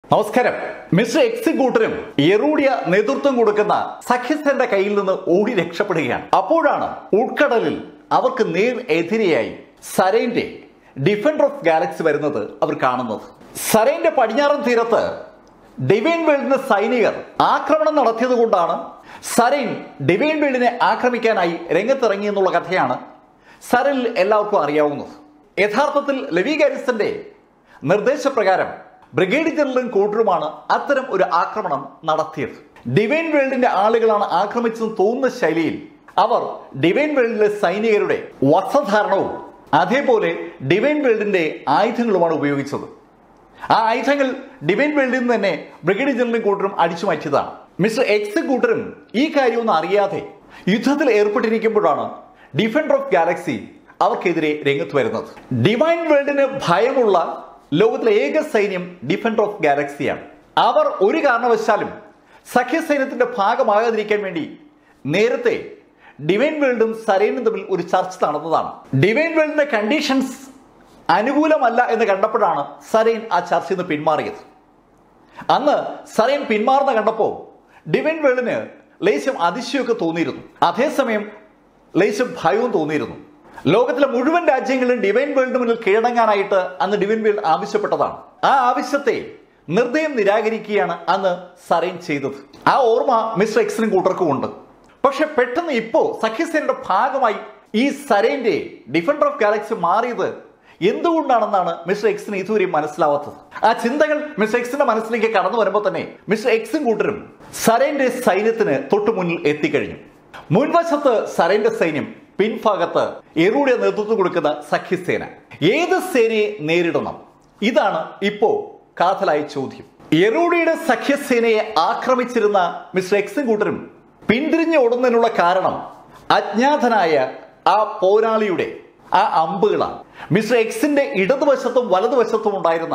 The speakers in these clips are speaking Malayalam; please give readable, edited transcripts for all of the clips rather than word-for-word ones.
നമസ്കാരം. മിസ്റ്റർ എക്സിക്യൂട്ടറും യെറൂഡിയ നേതൃത്വം കൊടുക്കുന്ന സഖ്യസേനയുടെ കയ്യിൽ നിന്ന് ഓടി രക്ഷപ്പെടുകയാണ്. അപ്പോഴാണ് ഉൾക്കടലിൽ അവർക്ക് നേർ എതിരെയായി സരൈന്റെ ഡിഫൻഡർ ഓഫ് ഗാലക്സി വരുന്നത് അവർ കാണുന്നത്. സരൈന്റെ പടിഞ്ഞാറൻ തീരത്ത് ഡിവൈൻ വേൾഡിന്റെ സൈനികർ ആക്രമണം നടത്തിയത് കൊണ്ടാണ് സരൈൻ ഡിവൈൻ വേൾഡിനെ ആക്രമിക്കാനായി രംഗത്തിറങ്ങി എന്നുള്ള കഥയാണ് സരൈനിൽ എല്ലാവർക്കും അറിയാവുന്നത്. യഥാർത്ഥത്തിൽ ലെവി ഗാരിസന്റെ നിർദ്ദേശപ്രകാരം ബ്രിഗേഡ് ജനറലും കൂട്ടരുമാണ് അത്തരം ഒരു ആക്രമണം നടത്തിയത്. ഡിവൈൻ വേൾഡിന്റെ ആളുകളാണ് ആക്രമിച്ചെന്ന് തോന്നുന്ന ശൈലിയിൽ അവർ ഡിവൈൻ വേൾഡിലെ സൈനികരുടെ വസ്ത്രധാരണവും അതേപോലെ ഡിവൈൻ വേൾഡിന്റെ ആയുധങ്ങളുമാണ് ഉപയോഗിച്ചത്. ആ ആയുധങ്ങൾ ഡിവൈൻ വേൾഡിൽ നിന്ന് തന്നെ ബ്രിഗേഡ് ജനറലും കൂട്ടരും അടിച്ചു മാറ്റിയതാണ്. മിസ്റ്റർ എക്സിക്യൂട്ടറും ഈ കാര്യമൊന്നും അറിയാതെ യുദ്ധത്തിൽ ഏർപ്പെട്ടിരിക്കുമ്പോഴാണ് ഡിഫൻഡർ ഓഫ് ഗാലക്സി അവർക്കെതിരെ രംഗത്ത് വരുന്നത്. ഡിവൈൻ വേൾഡിന് ഭയമുള്ള ലോകത്തിലെ ഏക സൈന്യം ഡിഫൻഡർ ഓഫ് ഗാലക്സിയാണ്. അവർ ഒരു കാരണവശാലും സഖ്യസൈന്യത്തിന്റെ ഭാഗമാകാതിരിക്കാൻ വേണ്ടി നേരത്തെ ഡിവൈൻ വേൾഡും സരൈനും തമ്മിൽ ഒരു ചർച്ച നടന്നതാണ്. ഡിവൈൻ വേൾഡിന്റെ കണ്ടീഷൻസ് അനുകൂലമല്ല എന്ന് കണ്ടപ്പോഴാണ് സരൈൻ ആ ചർച്ചയിൽ നിന്ന് പിന്മാറിയത്. അന്ന് സരൈൻ പിന്മാറുന്ന കണ്ടപ്പോൾ ഡിവൈൻ വേൾഡിന് ലേശം അതിശയമൊക്കെ തോന്നിയിരുന്നു, അതേസമയം ലേശം ഭയവും തോന്നിയിരുന്നു. ലോകത്തിലെ മുഴുവൻ രാജ്യങ്ങളിലും ഡിവൈൻ വേൾഡിന് മുന്നിൽ കീഴടങ്ങാനായിട്ട് അന്ന് ഡിവൈൻ വേൾഡ് ആവശ്യപ്പെട്ടതാണ്. ആ ആവശ്യത്തെ നിർദ്ദയം നിരാകരിക്കുകയാണ് അന്ന് സരൈൻ ചെയ്തത്. ആ ഓർമ്മ മിസ്റ്റർ എക്സിനും കൂട്ടർക്കും ഉണ്ട്. പക്ഷെ പെട്ടെന്ന് ഇപ്പോ സഖ്യസേനയുടെ ഭാഗമായി ഈ സരൈന്റെ ഡിഫൻഡർ ഓഫ് ഗാലക്സി മാറിയത് എന്തുകൊണ്ടാണെന്നാണ് മിസ്റ്റർ എക്സിന് ഇതുവരെയും മനസ്സിലാവാത്തത്. ആ ചിന്തകൾ മിസ്റ്റർ എക്സിന്റെ മനസ്സിലേക്ക് കടന്നു വരുമ്പോൾ തന്നെ മിസ്റ്റർ എക്സും കൂട്ടരും സരൈന്റെ സൈന്യത്തിന് തൊട്ടു മുന്നിൽ എത്തിക്കഴിഞ്ഞു. മുൻവശത്ത് സരൈന്റെ സൈന്യം, പിൻഭാഗത്ത് യെറൂഡിയ നേതൃത്വം കൊടുക്കുന്ന സഖ്യസേന. ഏത് സേനയെ നേരിടണം? ഇതാണ് ഇപ്പോ കാതലായ ചോദ്യം. യെറൂഡിയുടെ സഖ്യസേനയെ ആക്രമിച്ചിരുന്ന മിസ്റ്റർ എക്സും കൂട്ടരും പിന്തിരിഞ്ഞ് ഓടുന്നതിനുള്ള കാരണം അജ്ഞാതനായ ആ പോരാളിയുടെ ആ അമ്പുകളാണ്. മിസ്റ്റർ എക്സിന്റെ ഇടതുവശത്തും വലതുവശത്തും ഉണ്ടായിരുന്ന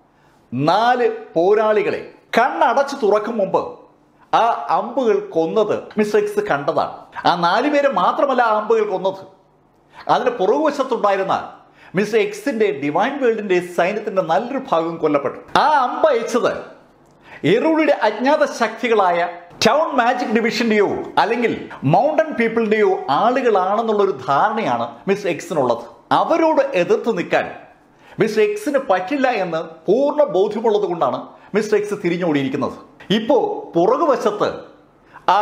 4 പോരാളികളെ കണ്ണടച്ചു തുറക്കും മുമ്പ് ആ അമ്പുകൾ കൊന്നത് മിസ്റ്റർ എക്സ് കണ്ടതാണ്. ആ 4 പേരെ മാത്രമല്ല ആ അമ്പുകൾ കൊന്നത്, അതിന് പുറകുവശത്തുണ്ടായിരുന്ന മിസ്റ്റർ എക്സിന്റെ ഡിവൈൻ വേൾഡിന്റെ സൈന്യത്തിന്റെ നല്ലൊരു ഭാഗം കൊല്ലപ്പെട്ടു. ആ അമ്പ അയച്ചത് യെറൂഡിയുടെ അജ്ഞാത ശക്തികളായ ടൗൺ മാജിക് ഡിവിഷന്റെയോ അല്ലെങ്കിൽ മൗണ്ടൻ പീപ്പിളിന്റെയോ ആളുകളാണെന്നുള്ളൊരു ധാരണയാണ് മിസ്റ്റർ എക്സിനുള്ളത്. അവരോട് എതിർത്ത് നിൽക്കാൻ മിസ്റ്റർ എക്സിന് പറ്റില്ല എന്ന് പൂർണ്ണ ബോധ്യമുള്ളത് കൊണ്ടാണ് മിസ്റ്റർ എക്സ് തിരിഞ്ഞോടിയിരിക്കുന്നത്. ഇപ്പോ പുറകുവശത്ത് ആ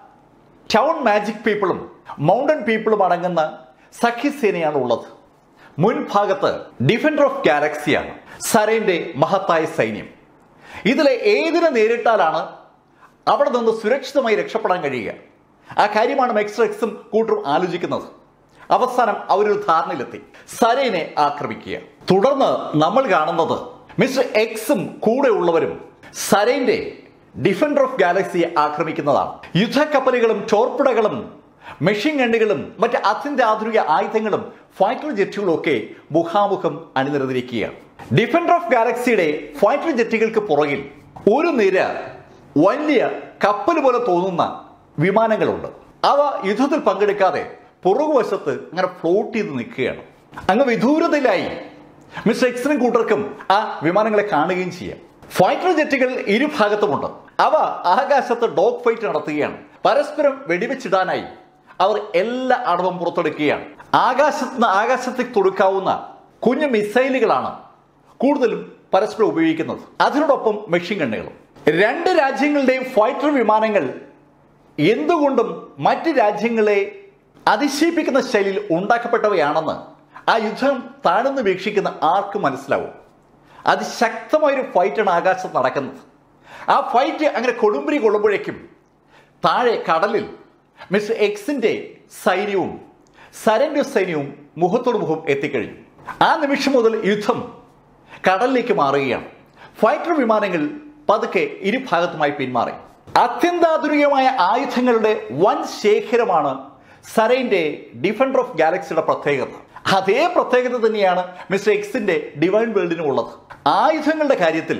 ടൗൺ മാജിക് പീപ്പിളും മൗണ്ടൻ പീപ്പിളും അടങ്ങുന്ന സഖ്യസേനയാണ് ഉള്ളത്. മുൻഭാഗത്ത് ഡിഫൻഡർ ഓഫ് ഗാലക്സിയാണ്, സരൈന്റെ മഹത്തായ സൈന്യം. ഇതിലെ ഏതിനെ നേരിട്ടാലാണ് അവിടെ നിന്ന് സുരക്ഷിതമായി രക്ഷപ്പെടാൻ കഴിയുക? ആ കാര്യമാണ് മിസ്റ്റർ എക്സും കൂട്ടരും ആലോചിക്കുന്നത്. അവസാനം അവരൊരു ധാരണയിലെത്തി, സരൈനെ ആക്രമിക്കുക. തുടർന്ന് നമ്മൾ കാണുന്നത് മിസ്റ്റർ എക്സും കൂടെ ഉള്ളവരും സരൈന്റെ ഡിഫൻഡർ ഓഫ് ഗാലക്സിയെ ആക്രമിക്കുന്നതാണ്. യുദ്ധക്കപ്പലുകളും ടോർപിഡകളും മെഷീൻ ഗണ്ണുകളും മറ്റ് അത്യന്താധുനിക ആയുധങ്ങളും ഫൈറ്റർ ജെറ്റുകളും ഒക്കെ മുഖാമുഖം അണിനിരന്നിരിക്കുകയാണ്. ഡിഫൻഡർ ഓഫ് ഗാലക്സിയുടെ ഫൈറ്റർ ജെറ്റുകൾക്ക് പുറകിൽ ഒരു നിര വലിയ കപ്പൽ പോലെ തോന്നുന്ന വിമാനങ്ങളുണ്ട്. അവ യുദ്ധത്തിൽ പങ്കെടുക്കാതെ പുറകുവശത്ത് അങ്ങനെ ഫ്ലോട്ട് ചെയ്ത് നിൽക്കുകയാണ്. അങ്ങ് വിദൂരതയിലായി മിസ്റ്റർ എക്സിനും കൂട്ടർക്കും ആ വിമാനങ്ങളെ കാണുകയും ചെയ്യാം. ഫൈറ്റർ ജെറ്റുകൾ ഇരുഭാഗത്തുമുണ്ട്. അവ ആകാശത്ത് ഡോഗ് ഫൈറ്റ് നടത്തുകയാണ്. പരസ്പരം വെടിവെച്ചിടാനായി അവർ എല്ലാ അടവും പുറത്തെടുക്കുകയാണ്. ആകാശത്തേക്ക് തൊടുക്കാവുന്ന കുഞ്ഞു മിസൈലുകളാണ് കൂടുതലും പരസ്പരം ഉപയോഗിക്കുന്നത്. അതിനോടൊപ്പം മെഷീൻ ഗണ്ണുകളും. 2 രാജ്യങ്ങളുടെയും ഫൈറ്റർ വിമാനങ്ങൾ എന്തുകൊണ്ടും മറ്റ് രാജ്യങ്ങളെ അതിശയിപ്പിക്കുന്ന ശൈലിയിൽ ഉണ്ടാക്കപ്പെട്ടവയാണെന്ന് ആ യുദ്ധം താഴ്ന്നു വീക്ഷിക്കുന്ന ആർക്കും മനസ്സിലാവും. അതിശക്തമായൊരു ഫൈറ്റാണ് ആകാശത്ത് നടക്കുന്നത്. ആ ഫൈറ്റ് അങ്ങനെ കൊടുമ്പിരി കൊള്ളുമ്പോഴേക്കും താഴെ കടലിൽ മിസ്റ്റർ എക്സിന്റെ സൈന്യവും സരൈന്റെ സൈന്യവും മുഖത്തോട് മുഖം എത്തിക്കഴിഞ്ഞു. ആ നിമിഷം മുതൽ യുദ്ധം കടലിലേക്ക് മാറുകയാണ്. ഫൈറ്റർ വിമാനങ്ങൾ പതുക്കെ ഇരുഭാഗത്തുമായി പിന്മാറി. അത്യന്താധുനികമായ ആയുധങ്ങളുടെ വൻ ശേഖരമാണ് സരൈന്റെ ഡിഫൻഡർ ഓഫ് ഗാലക്സിയുടെ പ്രത്യേകത. അതേ പ്രത്യേകത തന്നെയാണ് മിസ്റ്റർ എക്സിന്റെ ഡിവൈൻ വേൾഡിനും ഉള്ളത്. ആയുധങ്ങളുടെ കാര്യത്തിൽ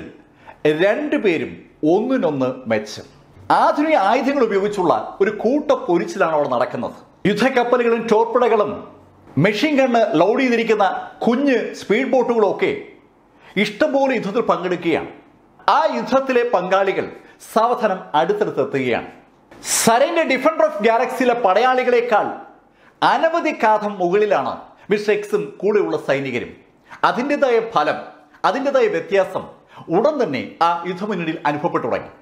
2 പേരും ഒന്നിനൊന്ന് മെച്ചം. ആധുനിക ആയുധങ്ങൾ ഉപയോഗിച്ചുള്ള ഒരു കൂട്ട പൊരിച്ചിലാണ് അവിടെ നടക്കുന്നത്. യുദ്ധക്കപ്പലുകളും ടോർപിഡകളും മെഷീൻ ഗണ്ണ് ലോഡ് ചെയ്തിരിക്കുന്ന കുഞ്ഞ് സ്പീഡ് ബോട്ടുകളും ഒക്കെ ഇഷ്ടംപോലെ യുദ്ധത്തിൽ പങ്കെടുക്കുകയാണ്. ആ യുദ്ധത്തിലെ പങ്കാളികൾ സാവധാനം അടുത്തടുത്തെത്തുകയാണ്. സരൈന്റെ ഡിഫൻഡർ ഓഫ് ഗാലക്സിയിലെ പടയാളികളെക്കാൾ അനവധി കാതം മുകളിലാണ് മിസ്റ്റർ എക്സും കൂടെയുള്ള സൈനികരും. അതിൻ്റെതായ ഫലം, അതിൻ്റെതായ വ്യത്യാസം ഉടൻ തന്നെ ആ യുദ്ധമുന്നണിയിൽ അനുഭവപ്പെട്ടു തുടങ്ങി.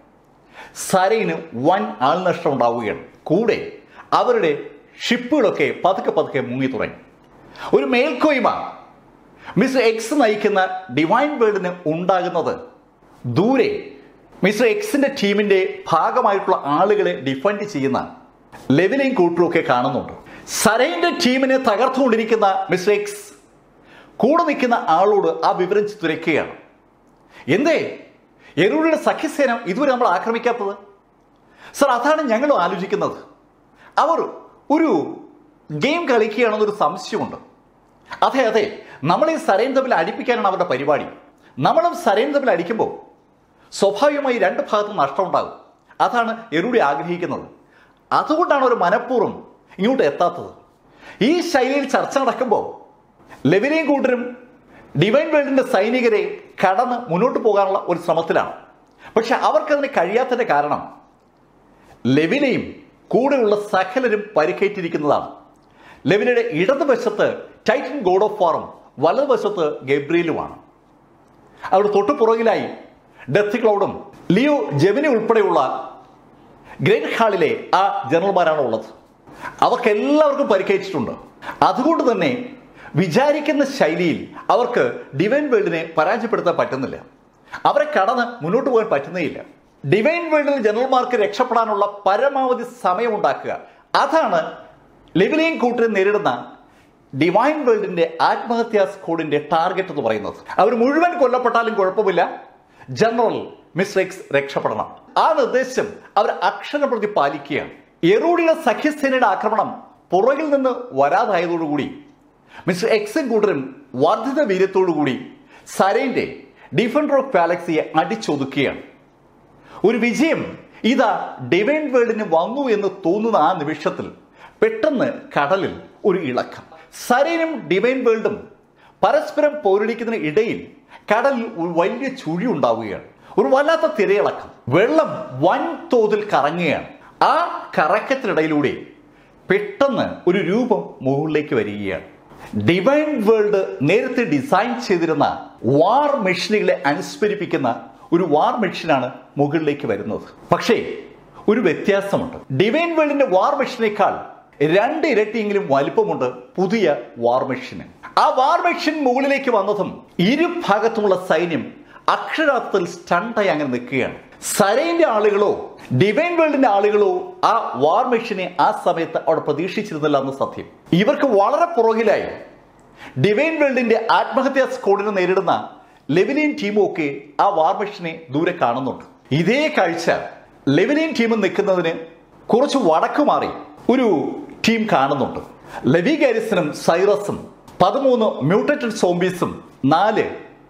സരൈന് വൻ ആൾനഷ്ടം ഉണ്ടാവുകയാണ്. കൂടെ അവരുടെ ഷിപ്പുകളൊക്കെ പതുക്കെ പതുക്കെ മുങ്ങി തുടങ്ങി. ഒരു മേൽക്കോയ്മ മിസ്റ്റർ എക്സ് നയിക്കുന്ന ഡിവൈൻ വേൾഡിന് ഉണ്ടാകുന്നത് ദൂരെ മിസ്റ്റർ എക്സിന്റെ ടീമിന്റെ ഭാഗമായിട്ടുള്ള ആളുകളെ ഡിഫെൻഡ് ചെയ്യുന്ന ലെവിനെയും കൂട്ടറുമൊക്കെ കാണുന്നുണ്ട്. സരൈന്റെ ടീമിനെ തകർത്തുകൊണ്ടിരിക്കുന്ന മിസ്റ്റർ എക്സ് കൂടെ നിൽക്കുന്ന ആളോട് ആ വിവരം തുരയ്ക്കുകയാണ്. എന്തേ എറൂഡിയുടെ സഖ്യസേന ഇതുവരെ നമ്മൾ ആക്രമിക്കാത്തത്? സർ, അതാണ് ഞങ്ങളും ആലോചിക്കുന്നത്. അവർ ഒരു ഗെയിം കളിക്കുകയാണെന്നൊരു സംശയമുണ്ട്. അതെ അതെ, നമ്മൾ ഈ സരൈൻ തമ്മിൽ അടിപ്പിക്കാനാണ് അവരുടെ പരിപാടി. നമ്മളും സരൈൻ തമ്മിൽ അടിക്കുമ്പോൾ സ്വാഭാവികമായി രണ്ട് ഭാഗത്തും നഷ്ടമുണ്ടാകും. അതാണ് എറൂഡി ആഗ്രഹിക്കുന്നത്. അതുകൊണ്ടാണ് ഒരു മനഃപൂർവ്വം ഇങ്ങോട്ട് എത്താത്തത്. ഈ ശൈലിയിൽ ചർച്ച നടക്കുമ്പോൾ ലെവിനെയും കൂട്ടരും ഡിവൈൻ വേൾഡിന്റെ സൈനികരെ കടന്ന് മുന്നോട്ട് പോകാനുള്ള ഒരു ശ്രമത്തിലാണ്. പക്ഷെ അവർക്കതിന് കഴിയാത്തതിന്റെ കാരണം ലെവിനെയും കൂടെയുള്ള സകലരും പരിക്കേറ്റിരിക്കുന്നതാണ്. ലെവിനയുടെ ഇടതുവശത്ത് ടൈറ്റൻ ഗോഡ് ഓഫ് വാറും വലതുവശത്ത് ഗബ്രിയലുമാണ്. അവിടെ തൊട്ടു പുറകിലായി ഡെത്ത് ക്ലൗഡും ലിയോ ജെമിനി ഉൾപ്പെടെയുള്ള ഗ്രേറ്റ് ഹാളിലെ ആ ജനറൽമാരാണ് ഉള്ളത്. അവർക്കെല്ലാവർക്കും പരിക്കേറ്റിട്ടുണ്ട്. അതുകൊണ്ട് തന്നെ വിചാരിക്കുന്ന ശൈലിയിൽ അവർക്ക് ഡിവൈൻ വേൾഡിനെ പരാജയപ്പെടുത്താൻ പറ്റുന്നില്ല. അവരെ കടന്ന് മുന്നോട്ട് പോകാൻ പറ്റുന്നേയില്ല. ഡിവൈൻ വേൾഡിൽ ജനറൽമാർക്ക് രക്ഷപ്പെടാനുള്ള പരമാവധി സമയം ഉണ്ടാക്കുക, അതാണ് ലെവിനെയും കൂട്ടരെ നേരിടുന്ന ഡിവൈൻ വേൾഡിന്റെ ആത്മഹത്യാ സ്ക്വാഡിന്റെ ടാർഗറ്റ് എന്ന് പറയുന്നത്. അവർ മുഴുവൻ കൊല്ലപ്പെട്ടാലും കുഴപ്പമില്ല, ജനറൽ മിസ്റ്റർ എക്സ് രക്ഷപ്പെടണം. ആ നിർദ്ദേശം അവർ അക്ഷരപ്രതി പാലിക്കുകയാണ്. എറൂഡിയുടെ സഖ്യസേനയുടെ ആക്രമണം പുറകിൽ നിന്ന് വരാതായതോടുകൂടി മിസ്റ്റർ എക്സും കൂട്ടരും വർദ്ധിത വീര്യത്തോടുകൂടി സരൈന്റെ ഡിഫൻഡർ ഓഫ് ഗാലക്സിയെ അടിച്ചൊതുക്കുകയാണ്. ഒരു വിജയം ഇതാ ഡിവൈൻ വേൾഡിന് വന്നു എന്ന് തോന്നുന്ന ആ നിമിഷത്തിൽ പെട്ടെന്ന് കടലിൽ ഒരു ഇളക്കം. സരൈനും ഡിവൈൻ വേൾഡും പരസ്പരം പോരടിക്കുന്നതിന് ഇടയിൽ കടലിൽ ഒരു വലിയ ചുഴി ഉണ്ടാവുകയാണ്. ഒരു വല്ലാത്ത തിരയിളക്കം. വെള്ളം വൻതോതിൽ കറങ്ങുകയാണ്. ആ കറക്കത്തിനിടയിലൂടെ പെട്ടെന്ന് ഒരു രൂപം മുകളിലേക്ക് വരികയാണ്. ഡിവൈൻ വേൾഡ് നേരത്തെ ഡിസൈൻ ചെയ്തിരുന്ന വാർ മെഷീനുകളെ അനുസ്മരിപ്പിക്കുന്ന ഒരു വാർ മെഷീനാണ് മുകളിലേക്ക് വരുന്നത്. പക്ഷേ ഒരു വ്യത്യാസമുണ്ട്. ഡിവൈൻ വേൾഡിന്റെ വാർ മെഷീനേക്കാൾ 2 ഇരട്ടിയെങ്കിലും വലിപ്പമുണ്ട് പുതിയ വാർ മെഷീന്. ആ വാർ മെഷീൻ മുകളിലേക്ക് വന്നതും ഇരുഭാഗത്തുമുള്ള സൈന്യം അക്ഷരാർത്ഥത്തിൽ സ്റ്റണ്ടായി അങ്ങനെ നിൽക്കുകയാണ്. സരൈന്റെ ആളുകളോ ഡിവൈൻ വേൾഡിന്റെ ആളുകളോ ആ വാർ മെഷീനെ ആ സമയത്ത് അവിടെ പ്രതീക്ഷിച്ചിരുന്നില്ല എന്ന് സത്യം. ഇവർക്ക് വളരെ പുറകിലായി ഡിവൈൻ വേൾഡിന്റെ ആത്മഹത്യാ സ്ക്വാഡിനെ നേരിടുന്ന ലെവിനെയും ടീമും ഒക്കെ ആ വാർ മെഷീനെ ദൂരെ കാണുന്നുണ്ട്. ഇതേ കാഴ്ച ലെവിനെയും ടീമും നിൽക്കുന്നതിന് കുറച്ച് വടക്കു മാറി ഒരു ടീം കാണുന്നുണ്ട്. ലെവി ഗാരിസനും സൈറസും 13 മ്യൂട്ടേറ്റഡ് സോംബീസും 4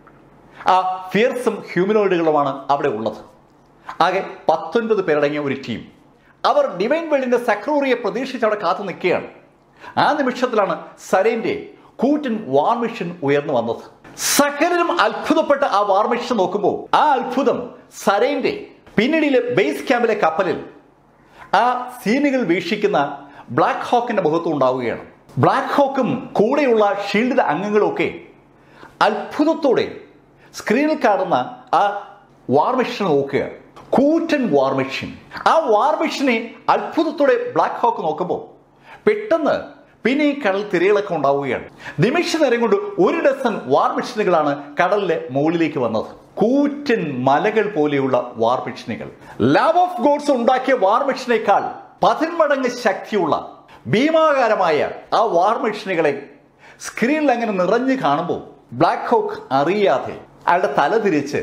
ആ ഫിയർസും ഹ്യൂമനോയിഡുകളുമാണ് അവിടെ ഉള്ളത്. ആകെ 19 പേരടങ്ങിയ ഒരു ടീം. അവർ ഡിവൈൻ വേൾഡിന്റെ സക്രൂറിയെ പ്രതീക്ഷിച്ച് അവിടെ കാത്തു നിൽക്കുകയാണ്. ആ നിമിഷത്തിലാണ് സരൈന്റെ കൂറ്റൻ വാർ മെഷീൻ ഉയർന്നു വന്നത്. സകലരും അത്ഭുതപ്പെട്ട് ആ വാർ മെഷീൻ നോക്കുമ്പോൾ ആ അത്ഭുതം സരൈന്റെ പിന്നീടിലെ ബേസ് ക്യാമ്പിലെ കപ്പലിൽ ആ സീനുകൾ വീക്ഷിക്കുന്ന ബ്ലാക്ക് ഹോക്കിന്റെ മുഖത്തും ഉണ്ടാവുകയാണ്. ബ്ലാക്ക് ഹോക്കും കൂടെയുള്ള ഷീൽഡിലെ അംഗങ്ങളൊക്കെ അത്ഭുതത്തോടെ സ്ക്രീനിൽ കാണുന്ന ആ വാർ മെഷീൻ നോക്കുക. കൂറ്റൻ വാർ മെഷീൻ. ആ വാർ മെഷീനെ അത്ഭുതത്തോടെ ബ്ലാക്ക് ഹോക്ക് നോക്കുമ്പോൾ പെട്ടെന്ന് പിന്നെ ഈ കടൽ തിരയിളക്കം ഉണ്ടാവുകയാണ്. നിമിഷ നേരം കൊണ്ട് 1 ഡസൻ വാർ മെഷീനുകളാണ് കടലിലെ മുകളിലേക്ക് വന്നത്. കൂറ്റൻ മലകൾ പോലെയുള്ള വാർ മെഷീനുകൾ. ലാവ് ഓഫ് ഗോഡ്സ് ഉണ്ടാക്കിയ വാർ മെഷീനേക്കാൾ 10 മടങ്ങ് ശക്തിയുള്ള ഭീമാകാരമായ ആ വാർ മെഷീനുകളെ സ്ക്രീനിൽ അങ്ങനെ നിറഞ്ഞു കാണുമ്പോൾ ബ്ലാക്ക് ഹോക്ക് അറിയാതെ അയാളുടെ തല തിരിച്ച്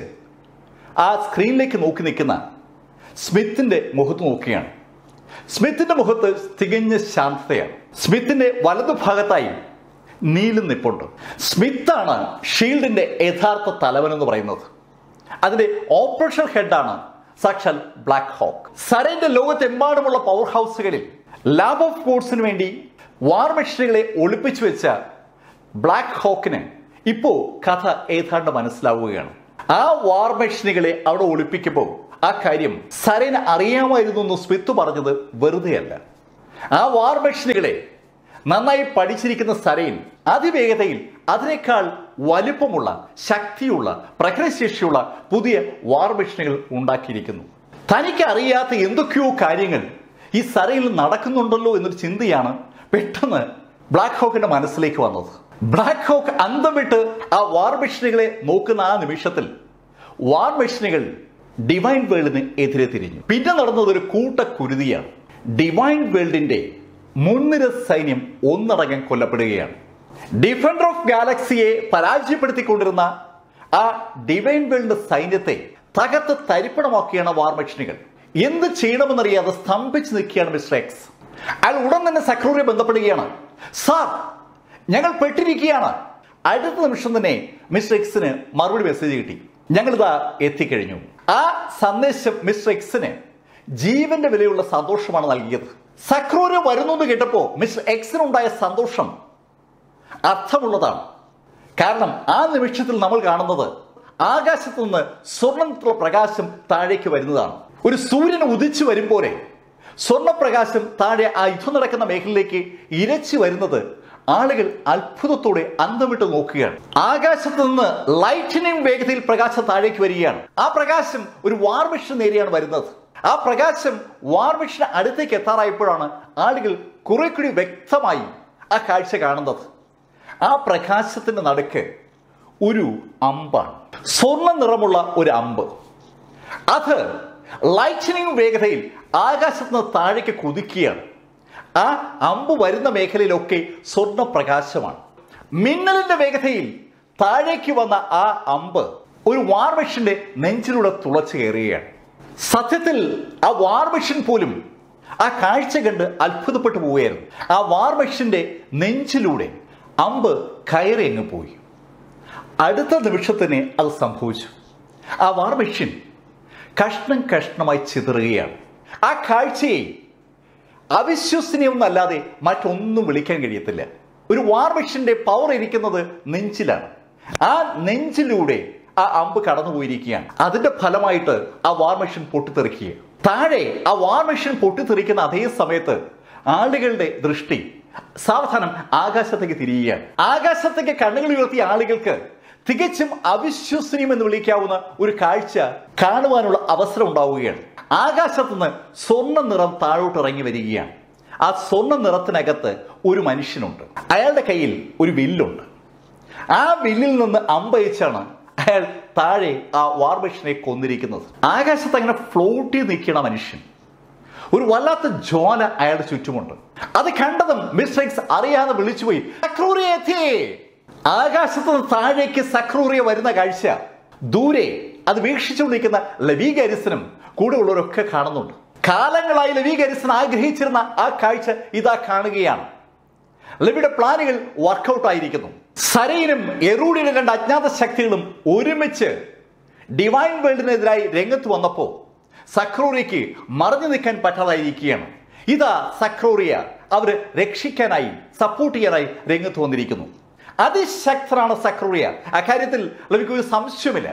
ആ സ്ക്രീനിലേക്ക് നോക്കി നിൽക്കുന്ന സ്മിത്തിന്റെ മുഖത്ത് നോക്കുകയാണ്. സ്മിത്തിന്റെ മുഖത്ത് തികഞ്ഞ ശാന്തതയാണ്. സ്മിത്തിന്റെ വലതുഭാഗത്തായി നീലും നിപ്പുണ്ട്. സ്മിത്താണ് ഷീൽഡിന്റെ യഥാർത്ഥ തലവൻ എന്ന് പറയുന്നത്. അതിന്റെ ഓപ്പറേഷൻ ഹെഡാണ് സാക്ഷാൽ ബ്ലാക്ക് ഹോക്ക്. സരൈന്റെ ലോകത്തെമ്പാടുമുള്ള പവർ ഹൗസുകളിൽ ലാബ് ഓഫ് ഗോഡ്സിന് വേണ്ടി വാർ മെഷീനുകളെ ഒളിപ്പിച്ചു വെച്ച ബ്ലാക്ക് ഹോക്കിന് ഇപ്പോ കഥ ഏതാണ്ട് മനസ്സിലാവുകയാണ്. ആ വാർ മെഷീനുകളെ അവിടെ ഒളിപ്പിക്കുമ്പോൾ ആ കാര്യം സരേന് അറിയാമായിരുന്നു എന്ന് സ്മിത്ത് പറഞ്ഞത് വെറുതെയല്ല. ആ വാർ മെഷീനുകളെ നന്നായി പഠിച്ചിരിക്കുന്ന സരേൻ അതിവേഗതയിൽ അതിനേക്കാൾ വലിപ്പമുള്ള, ശക്തിയുള്ള, പ്രഹരശേഷിയുള്ള പുതിയ വാർ മെഷീനുകൾ ഉണ്ടാക്കിയിരിക്കുന്നു. തനിക്ക് അറിയാത്ത എന്തൊക്കെയോ കാര്യങ്ങൾ ഈ സരയിൽ നടക്കുന്നുണ്ടല്ലോ എന്നൊരു ചിന്തയാണ് പെട്ടെന്ന് ബ്ലാക്ക് ഹോക്കിന്റെ മനസ്സിലേക്ക് വന്നത്. ബ്ലാക്ക് ഹോക്ക് അന്തം വിട്ട് ആ വാർ മെഷീനുകളെ നോക്കുന്ന ആ നിമിഷത്തിൽ വാർ മെഷീനുകൾ ഡിവൈൻ വേൾഡിന് എതിരെ തിരിഞ്ഞു. പിന്നെ നടന്നത് ഒരു കൂട്ടക്കുരുതിയാണ്. ഡിവൈൻ വേൾഡിന്റെ മുൻനിര സൈന്യം ഒന്നടങ്കം കൊല്ലപ്പെടുകയാണ്. ഡിഫൻഡർ ഓഫ് ഗാലക്സിയെ പരാജയപ്പെടുത്തിക്കൊണ്ടിരുന്ന ആ ഡിവൈൻ വേൾഡിന്റെ സൈന്യത്തെ തകർത്ത് തരിപ്പണമാക്കിയാണ് വാർ മെഷീനുകൾ. എന്ത് ചെയ്യണമെന്നറിയാതെ സ്തംഭിച്ച് നിൽക്കുകയാണ് മിസ്റ്റർ എക്സ്. അയാൾ ഉടൻ തന്നെ സക്രൂരിയെ ബന്ധപ്പെടുകയാണ്. സാർ, ഞങ്ങൾ പെട്ടിരിക്കുകയാണ്. അടുത്ത നിമിഷം തന്നെ മിസ്റ്റർ എക്സിന് മറുപടി മെസ്സേജ് കിട്ടി. ഞങ്ങളിതാ എത്തിക്കഴിഞ്ഞു. ആ സന്ദേശം മിസ്റ്റർ എക്സിന് ജീവന്റെ വിലയുള്ള സന്തോഷമാണ് നൽകിയത്. സക്രൂര് വരുന്നു എന്ന് കേട്ടപ്പോ മിസ്റ്റർ എക്സിനുണ്ടായ സന്തോഷം അർത്ഥമുള്ളതാണ്. കാരണം ആ നിമിഷത്തിൽ നമ്മൾ കാണുന്നത് ആകാശത്തു നിന്ന് സ്വർണ്ണത്തിലുള്ള പ്രകാശം താഴേക്ക് വരുന്നതാണ്. ഒരു സൂര്യൻ ഉദിച്ചു വരും പോലെ സ്വർണ്ണപ്രകാശം താഴെ ആ യുദ്ധം നടക്കുന്ന മേഖലയിലേക്ക് ഇരച്ചു വരുന്നത് ആളുകൾ അത്ഭുതത്തോടെ അന്തം വിട്ട് നോക്കുകയാണ്. ആകാശത്ത് നിന്ന് ലൈറ്റിനിങ് വേഗതയിൽ പ്രകാശം താഴേക്ക് വരികയാണ്. ആ പ്രകാശം ഒരു വാർ മെഷീൻ നേരെയാണ് വരുന്നത്. ആ പ്രകാശം വാർ മെഷീന് അടുത്തേക്ക് എത്താറായപ്പോഴാണ് ആളുകൾ കുറെ കൂടി വ്യക്തമായി ആ കാഴ്ച കാണുന്നത്. ആ പ്രകാശത്തിന്റെ നടുക്ക് ഒരു അമ്പാണ്, സ്വർണ്ണ നിറമുള്ള ഒരു അമ്പ്. അത് ലൈറ്റിനിങ് വേഗതയിൽ ആകാശത്ത് നിന്ന് താഴേക്ക് കുതിക്കുകയാണ്. ആ അമ്പ് വരുന്ന മേഖലയിലൊക്കെ സ്വർണ്ണ പ്രകാശമാണ്. മിന്നലിന്റെ വേഗതയിൽ താഴേക്ക് വന്ന ആ അമ്പ് ഒരു വാർ മെഷീന്റെ നെഞ്ചിലൂടെ തുളച്ചു കയറുകയാണ്. സത്യത്തിൽ ആ വാർ മെഷീൻ പോലും ആ കാഴ്ച കണ്ട് അത്ഭുതപ്പെട്ടു പോവുകയായിരുന്നു. ആ വാർ മെഷീന്റെ നെഞ്ചിലൂടെ അമ്പ് കയറി അങ്ങ് പോയി. അടുത്ത നിമിഷത്തിന് അത് സംഭവിച്ചു. ആ വാർ മെഷീൻ കഷ്ണം കഷ്ണമായി ചിതറുകയാണ്. ആ കാഴ്ചയെ അവിശ്വസനീയമല്ലാതെ മറ്റൊന്നും വിളിക്കാൻ കഴിയത്തില്ല. ഒരു വാർ മെഷീന്റെ പവർ ഇരിക്കുന്നത് നെഞ്ചിലാണ്. ആ നെഞ്ചിലൂടെ ആ അമ്പ് കടന്നുപോയിരിക്കുകയാണ്. അതിന്റെ ഫലമായിട്ട് ആ വാർ മെഷീൻ പൊട്ടിത്തെറിക്കുക. താഴെ ആ വാർ മെഷീൻ പൊട്ടിത്തെറിക്കുന്ന അതേ സമയത്ത് ആളുകളുടെ ദൃഷ്ടി സാവധാനം ആകാശത്തേക്ക് തിരിയുകയാണ്. ആകാശത്തേക്ക് കണ്ണുകൾ ഉയർത്തിയ ആളുകൾക്ക് തികച്ചും അവിശ്വസനീയം എന്ന് വിളിക്കാവുന്ന ഒരു കാഴ്ച കാണുവാനുള്ള അവസരം ഉണ്ടാവുകയാണ്. ആകാശത്തുനിന്ന് സ്വർണ്ണ നിറം താഴോട്ട് ഇറങ്ങി വരികയാണ്. ആ സ്വർണ്ണ നിറത്തിനകത്ത് ഒരു മനുഷ്യനുണ്ട്. അയാളുടെ കയ്യിൽ ഒരു വില്ലുണ്ട്. ആ വില്ലിൽ നിന്ന് അമ്പയച്ചാണ് അയാൾ താഴെ ആ വാർ മെഷീനെ കൊന്നിരിക്കുന്നത്. ആകാശത്ത് അങ്ങനെ ഫ്ലോട്ട് ചെയ്ത് നിൽക്കുന്ന മനുഷ്യൻ. ഒരു വല്ലാത്ത ജ്വാല അയാളുടെ ചുറ്റുമുണ്ട്. അത് കണ്ടതും മിസ്റ്റർ എക്സ് അറിയാതെ വിളിച്ചുപോയി, സക്രൂരിയെ എത്തി. ആകാശത്ത് നിന്ന് താഴേക്ക് സക്രൂരിയ വരുന്ന കാഴ്ച ദൂരെ അത് വീക്ഷിച്ചുകൊണ്ടിരിക്കുന്ന ലെവി ഗാരിസനും കൂടെ ഉള്ളവരൊക്കെ കാണുന്നുണ്ട്. കാലങ്ങളായി ലെവി ഗാരിസൺ ആഗ്രഹിച്ചിരുന്ന ആ കാഴ്ച ഇതാ കാണുകയാണ്. ലെവിയുടെ പ്ലാനുകൾ വർക്കൗട്ട് ആയിരിക്കുന്നു. സരയിനും എറൂഡിനും രണ്ട് അജ്ഞാത ശക്തികളും ഒരുമിച്ച് ഡിവൈൻ വേൾഡിനെതിരായി രംഗത്ത് വന്നപ്പോൾ സക്രൂറിയയ്ക്ക് മറഞ്ഞു നിൽക്കാൻ പറ്റാതായിരിക്കുകയാണ്. ഇതാ സക്രൂറിയ അവര് രക്ഷിക്കാനായി, സപ്പോർട്ട് ചെയ്യാനായി രംഗത്ത് വന്നിരിക്കുന്നു. അതിശക്തനാണ് സക്രൂറിയ. അക്കാര്യത്തിൽ ലെവിക്ക് ഒരു സംശയമില്ല.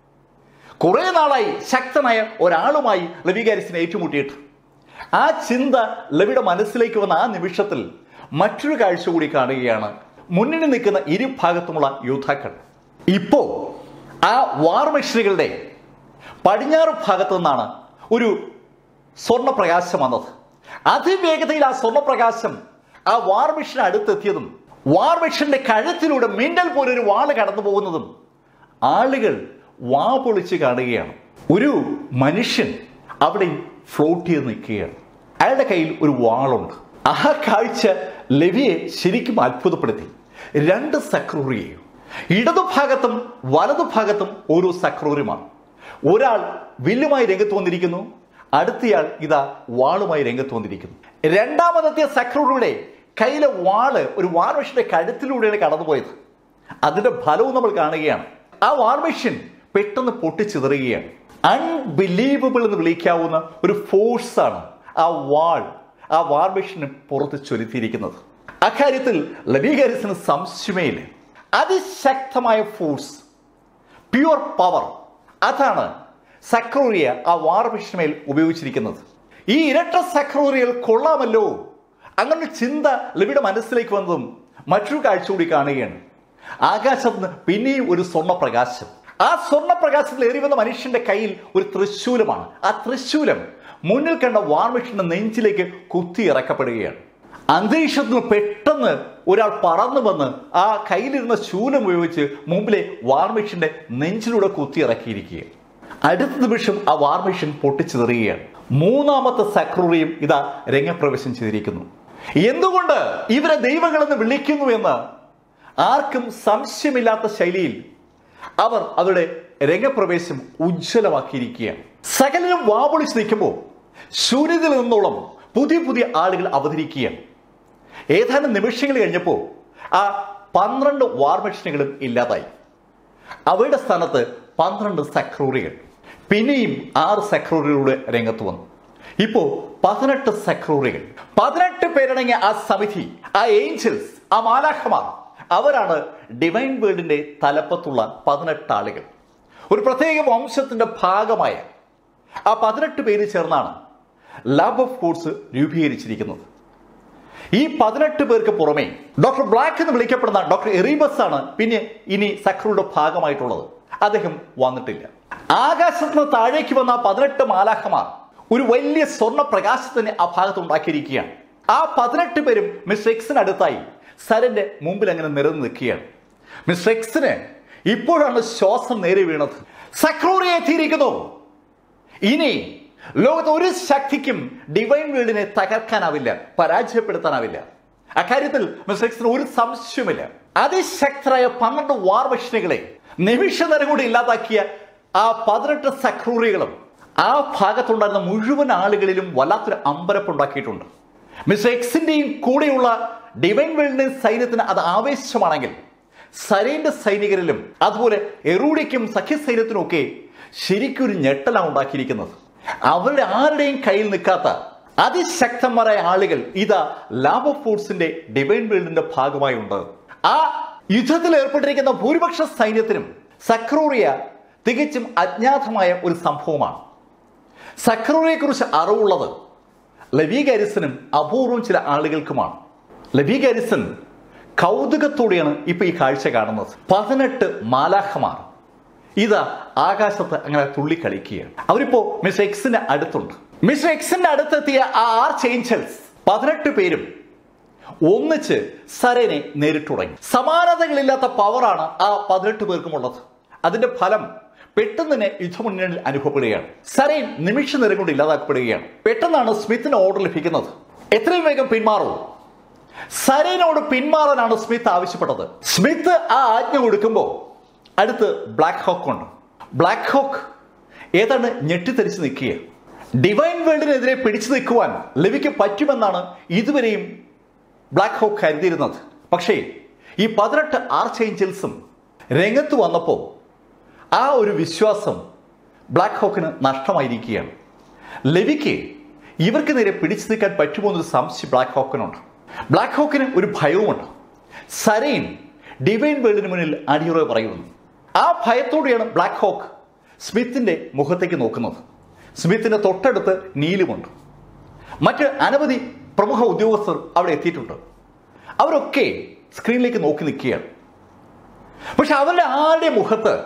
കുറെ നാളായി ശക്തനായ ഒരാളുമായി ലെവി ഗാരിസൺ ഏറ്റുമുട്ടിയിട്ട്. ആ ചിന്ത ലെവിയുടെ മനസ്സിലേക്ക് വന്ന ആ നിമിഷത്തിൽ മറ്റൊരു കാഴ്ച കൂടി കാണുകയാണ്. മുന്നിൽ നിൽക്കുന്ന ഇരുഭാഗത്തുമുള്ള യോദ്ധാക്കൾ. ഇപ്പോ ആ വാർ മെഷീനുകളുടെ പടിഞ്ഞാറ് ഭാഗത്തു നിന്നാണ് ഒരു സ്വർണ്ണപ്രകാശം വന്നത്. അതിവേഗതയിൽ ആ സ്വർണ്ണപ്രകാശം ആ വാർ മെഷീന് അടുത്തെത്തിയതും വാർ മെഷീന്റെ കഴുത്തിലൂടെ മിന്നൽ പോലെ ഒരു വാള് കടന്നു പോകുന്നതും ആളുകൾ വാ പൊളിച്ച് കാണുകയാണ്. ഒരു മനുഷ്യൻ അവിടെ ഫ്ലോട്ട് ചെയ്ത് നിൽക്കുകയാണ്. അയാളുടെ കയ്യിൽ ഒരു വാളുണ്ട്. ആ കാഴ്ച ലെവിയെ ശരിക്കും അത്ഭുതപ്പെടുത്തി. രണ്ട് സക്രൂറിയെയും ഇടതുഭാഗത്തും വലതുഭാഗത്തും ഓരോ സക്രൂരിമാണ്. ഒരാൾ വില്ലുമായി രംഗത്ത് വന്നിരിക്കുന്നു, അടുത്തയാൾ ഇതാ വാളുമായി രംഗത്ത് വന്നിരിക്കുന്നു. രണ്ടാമതെത്തിയ സക്രൂറിയുടെ കയ്യിലെ വാള് ഒരു വാർ മെഷീന്റെ കഴുത്തിലൂടെയാണ് കടന്നുപോയത്. അതിന്റെ ഫലവും നമ്മൾ കാണുകയാണ്. ആ വാർ മെഷീൻ പെട്ടെന്ന് പൊട്ടിച്ചിതറുകയാണ്. അൺബിലീവബിൾ എന്ന് വിളിക്കാവുന്ന ഒരു ഫോഴ്സാണ് ആ വാർ മെഷീന് പുറത്ത് ചൊലുത്തിയിരിക്കുന്നത്. അക്കാര്യത്തിൽ ലെവി ഗാരിസന് സംശയമേ ഇല്ല. അതിശക്തമായ ഫോഴ്സ്. Pure power. അതാണ് സക്രൂരിയ ആ വാർ മെഷീനുമേൽ ഉപയോഗിച്ചിരിക്കുന്നത്. ഈ ഇരട്ട സക്രൂരിയൽ കൊള്ളാമല്ലോ. അങ്ങനെ ചിന്ത ലെവിയുടെ മനസ്സിലേക്ക് വന്നതും മറ്റൊരു കാഴ്ച കൂടി കാണുകയാണ്. ആകാശത്ത് നിന്ന് പിന്നെയും ഒരു സ്വർണ്ണപ്രകാശം. ആ സ്വർണ്ണപ്രകാശത്തിൽ ഏറി വന്ന മനുഷ്യന്റെ കയ്യിൽ ഒരു തൃശൂലമാണ്. ആ തൃശൂലം മുന്നിൽ കണ്ട വാർ മെഷീന്റെ നെഞ്ചിലേക്ക് കുത്തി ഇറക്കപ്പെടുകയാണ്. അന്തരീക്ഷത്തിൽ നിന്ന് പെട്ടെന്ന് ഒരാൾ പറന്നു വന്ന് ആ കയ്യിലിരുന്ന ശൂലം ഉപയോഗിച്ച് മുമ്പിലെ വാർ മെഷീന്റെ നെഞ്ചിലൂടെ കുത്തി ഇറക്കിയിരിക്കുകയാണ്. അടുത്ത നിമിഷം ആ വാർ മെഷീൻ പൊട്ടിച്ചെറിയുകയാണ്. മൂന്നാമത്തെ സക്രൂറിയും ഇതാ രംഗപ്രവേശം ചെയ്തിരിക്കുന്നു. എന്തുകൊണ്ട് ഇവരെ ദൈവങ്ങളെന്ന് വിളിക്കുന്നു എന്ന് ആർക്കും സംശയമില്ലാത്ത ശൈലിയിൽ അവർ അവരുടെ രംഗപ്രവേശം ഉജ്ജ്വലമാക്കിയിരിക്കുകയാണ്. സകലരും വാപൊളിച്ച് നിൽക്കുമ്പോൾ ശൂന്യതയിൽ നിന്നോളം പുതിയ പുതിയ ആളുകൾ അവതരിക്കുകയാണ്. ഏതാനും നിമിഷങ്ങൾ കഴിഞ്ഞപ്പോൾ ആ 12 വാർ മെഷീനുകളും ഇല്ലാതായി. അവയുടെ സ്ഥാനത്ത് 12 സക്രൂറികൾ. പിന്നെയും 6 സക്രൂറികളുടെ രംഗത്ത് വന്നു. ഇപ്പോ 18 സക്രൂറികൾ. 18 പേരടങ്ങിയ ആ സമിതി, ആ ഏഞ്ചൽസ്, ആ മാലാഖമാർ, അവരാണ് ഡിവൈൻ വേൾഡിന്റെ തലപ്പത്തുള്ള 18 ആളുകൾ. ഒരു പ്രത്യേക വംശത്തിന്റെ ഭാഗമായ ആ 18 പേര് ചേർന്നാണ് ലവ് ഓഫ് കോഴ്സ് രൂപീകരിച്ചിരിക്കുന്നത്. ഈ 18 പേർക്ക് പുറമെ ഡോക്ടർ ബ്ലാക്ക് എന്ന് വിളിക്കപ്പെടുന്ന ഡോക്ടർ എറീബസ് ആണ് പിന്നെ ഇനി സക്രൂരുടെ ഭാഗമായിട്ടുള്ളത്. അദ്ദേഹം വന്നിട്ടില്ല. ആകാശത്ത് നിന്ന് താഴേക്ക് വന്ന 18 മാലാഖമാർ ഒരു വലിയ സ്വർണ്ണ പ്രകാശത്തിന് ആ ഭാഗത്ത് ഉണ്ടാക്കിയിരിക്കുകയാണ്. ആ 18 പേരും മിസ്റ്റർ എക്സിന് അടുത്തായി സരന്റെ മുമ്പിൽ അങ്ങനെ നിരന്ന് നിൽക്കുകയാണ്. മിസ്റ്റർ എക്സിന് ഇപ്പോഴാണ് ശ്വാസം നേരെ വീണത്. സക്രൂറിയെ എത്തിയിരിക്കുന്നു. ഇനി ലോകത്ത് ഒരു ശക്തിക്കും ഡിവൈൻ വേൾഡിനെ തകർക്കാനാവില്ല, പരാജയപ്പെടുത്താനാവില്ല. അക്കാര്യത്തിൽ മിസ്റ്റർ എക്സിന് ഒരു സംശയമില്ല. അതിശക്തരായ 12 വാർ മെഷീനുകളെ നിമിഷ നേരം കൂടി ഇല്ലാതാക്കിയ ആ 18 സക്രൂറികളും ആ ഭാഗത്തുണ്ടായിരുന്ന മുഴുവൻ ആളുകളിലും വല്ലാത്തൊരു അമ്പരപ്പുണ്ടാക്കിയിട്ടുണ്ട്. മിസ്റ്റർ എക്സിന്റെയും കൂടെയുള്ള ഡിവൈൻ വേൾഡിന്റെ സൈന്യത്തിന് അത് ആവേശമാണെങ്കിൽ സരേന്റെ സൈനികരിലും അതുപോലെ എറൂഡിക്കും സഖ്യസൈന്യത്തിനും ഒക്കെ ശരിക്കൊരു ഞെട്ടലാണ് ഉണ്ടാക്കിയിരിക്കുന്നത്. അവരുടെ ആരുടെയും കയ്യിൽ നിൽക്കാത്ത അതിശക്തന്മാരായ ആളുകൾ ഇതാ ലാബ് ഓഫ് ഫോഴ്സിന്റെ ഡിവൈൻ വേൾഡിന്റെ ഭാഗമായി ഉണ്ട്. ആ യുദ്ധത്തിൽ ഏർപ്പെട്ടിരിക്കുന്ന ഭൂരിപക്ഷ സൈന്യത്തിനും സക്രൂറിയ തികച്ചും അജ്ഞാതമായ ഒരു സംഭവമാണ്. സക്രൂറിയെ കുറിച്ച് അറിവുള്ളത് ലെവി ഗാരിസനും അപൂർവം ചില ആളുകൾക്കുമാണ്. ലെവി ഗാരിസൺ കൗതുകത്തോടെയാണ് ഇപ്പൊ ഈ കാഴ്ച കാണുന്നത്. 18 മാലാഖമാർ ഇതാ ആകാശത്ത് അങ്ങനെ തുള്ളിക്കളിക്കുകയാണ്. അവരിപ്പോ മിസ്റ്റർ എക്സിന്റെ അടുത്തുണ്ട്. മിസ്റ്റർ എക്സിന്റെ അടുത്തെത്തിയ ആ ആർച്ച് ഏഞ്ചൽസ് 18 പേരും ഒന്നിച്ച് സരേനെ നേരിട്ട് തുടങ്ങി. സമാനതകളില്ലാത്ത പവറാണ് ആ 18 പേർക്കും ഉള്ളത്. അതിന്റെ ഫലം പെട്ടെന്ന് തന്നെ യുദ്ധമുന്നണിയിൽ അനുഭവപ്പെടുകയാണ്. സരേൻ നിമിഷ നേരം കൊണ്ട് ഇല്ലാതാക്കപ്പെടുകയാണ്. പെട്ടെന്നാണ് സ്മിത്തിന് ഓർഡർ ലഭിക്കുന്നത്. എത്രയും വേഗം പിന്മാറൂ. സരേനോട് പിന്മാറാനാണ് സ്മിത്ത് ആവശ്യപ്പെട്ടത്. സ്മിത്ത് ആ ആജ്ഞ കൊടുക്കുമ്പോൾ അടുത്ത് ബ്ലാക്ക് ഹോക്ക് ഉണ്ട്. ബ്ലാക്ക് ഹോക്ക് ഏതാണ്ട് ഞെട്ടിത്തെറിച്ച് നിൽക്കുക. ഡിവൈൻ വേൾഡിനെതിരെ പിടിച്ചു നിൽക്കുവാൻ ലെവിക്ക് പറ്റുമെന്നാണ് ഇതുവരെയും ബ്ലാക്ക് ഹോക്ക് കരുതിയിരുന്നത്. പക്ഷേ ഈ 18 ആർച്ച് ഏഞ്ചൽസും രംഗത്ത് വന്നപ്പോൾ ആ ഒരു വിശ്വാസം ബ്ലാക്ക് ഹോക്കിന് നഷ്ടമായിരിക്കുകയാണ്. ലെവിക്ക് ഇവർക്ക് നേരെ പിടിച്ചു നിൽക്കാൻ പറ്റുമോ എന്നൊരു സംശയം ബ്ലാക്ക് ഹോക്കിനുണ്ട്. ബ്ലാക്ക് ഹോക്കിന് ഒരു ഭയവുമുണ്ട്. സരേൻ ഡിവൈൻ വേൾഡിന് മുന്നിൽ അടിയുറവ് പറയുന്നു. ആ ഭയത്തോടെയാണ് ബ്ലാക്ക് ഹോക്ക് സ്മിത്തിന്റെ മുഖത്തേക്ക് നോക്കുന്നത്. സ്മിത്തിന്റെ തൊട്ടടുത്ത് നീലുമുണ്ട്. മറ്റ് അനവധി പ്രമുഖ ഉദ്യോഗസ്ഥർ അവിടെ എത്തിയിട്ടുണ്ട്. അവരൊക്കെ സ്ക്രീനിലേക്ക് നോക്കി നിൽക്കുകയാണ്. പക്ഷെ അവരുടെ ആരുടെ മുഖത്ത്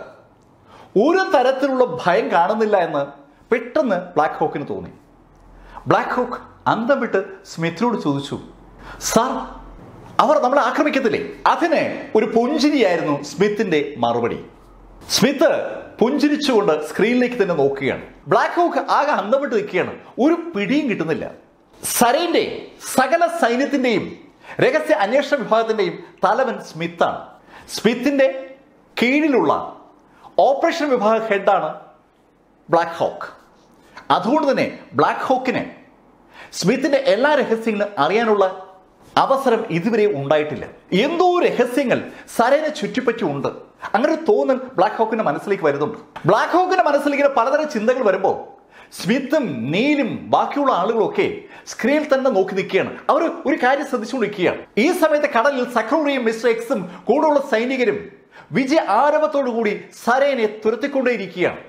ഒരു തരത്തിലുള്ള ഭയം കാണുന്നില്ല എന്ന് പെട്ടെന്ന് ബ്ലാക്ക് ഹോക്കിന് തോന്നി. ബ്ലാക്ക് ഹോക്ക് അന്തം വിട്ട് സ്മിത്തിനോട് ചോദിച്ചു, സാർ, അവർ നമ്മളെ ആക്രമിക്കത്തില്ലേ? അതിന് ഒരു പുഞ്ചിരിയായിരുന്നു സ്മിത്തിന്റെ മറുപടി. സ്മിത്ത് പുഞ്ചിരിച്ചുകൊണ്ട് സ്ക്രീനിലേക്ക് തന്നെ നോക്കുകയാണ്. ബ്ലാക്ക് ഹോക്ക് ആകെ അന്തം വിട്ട് നിൽക്കുകയാണ്. ഒരു പിടിയും കിട്ടുന്നില്ല. സരേന്റെ സകല സൈന്യത്തിന്റെയും രഹസ്യ അന്വേഷണ വിഭാഗത്തിന്റെയും തലവൻ സ്മിത്താണ്. സ്മിത്തിന്റെ കീഴിലുള്ള ഓപ്പറേഷൻ വിഭാഗ ഹെഡാണ് ബ്ലാക്ക് ഹോക്ക്. അതുകൊണ്ട് തന്നെ ബ്ലാക്ക് ഹോക്കിന് സ്മിത്തിന്റെ എല്ലാ രഹസ്യങ്ങളും അറിയാനുള്ള അവസരം ഇതുവരെ ഉണ്ടായിട്ടില്ല. എന്തോ രഹസ്യങ്ങൾ സരേനെ ചുറ്റിപ്പറ്റി ഉണ്ട്. അങ്ങനെ ഒരു തോന്നൽ ബ്ലാക്ക് ഹോക്കിന്റെ മനസ്സിലേക്ക് വരുന്നുണ്ട്. ബ്ലാക്ക് ഹോക്കിന്റെ മനസ്സിലേക്ക് പലതരം ചിന്തകൾ വരുമ്പോൾ സ്മിത്തും നീലും ബാക്കിയുള്ള ആളുകളൊക്കെ സ്ക്രീനിൽ തന്നെ നോക്കി നിൽക്കുകയാണ്. അവർ ഒരു കാര്യം ശ്രദ്ധിച്ചുകൊണ്ടിരിക്കുകയാണ്. ഈ സമയത്ത് കടലിൽ സക്രൂറിയും മിസ്റ്റർ എക്സും കൂടെയുള്ള സൈനികരും വിജയ ആരവത്തോടുകൂടി സരേനെ തുരത്തിക്കൊണ്ടേയിരിക്കുകയാണ്.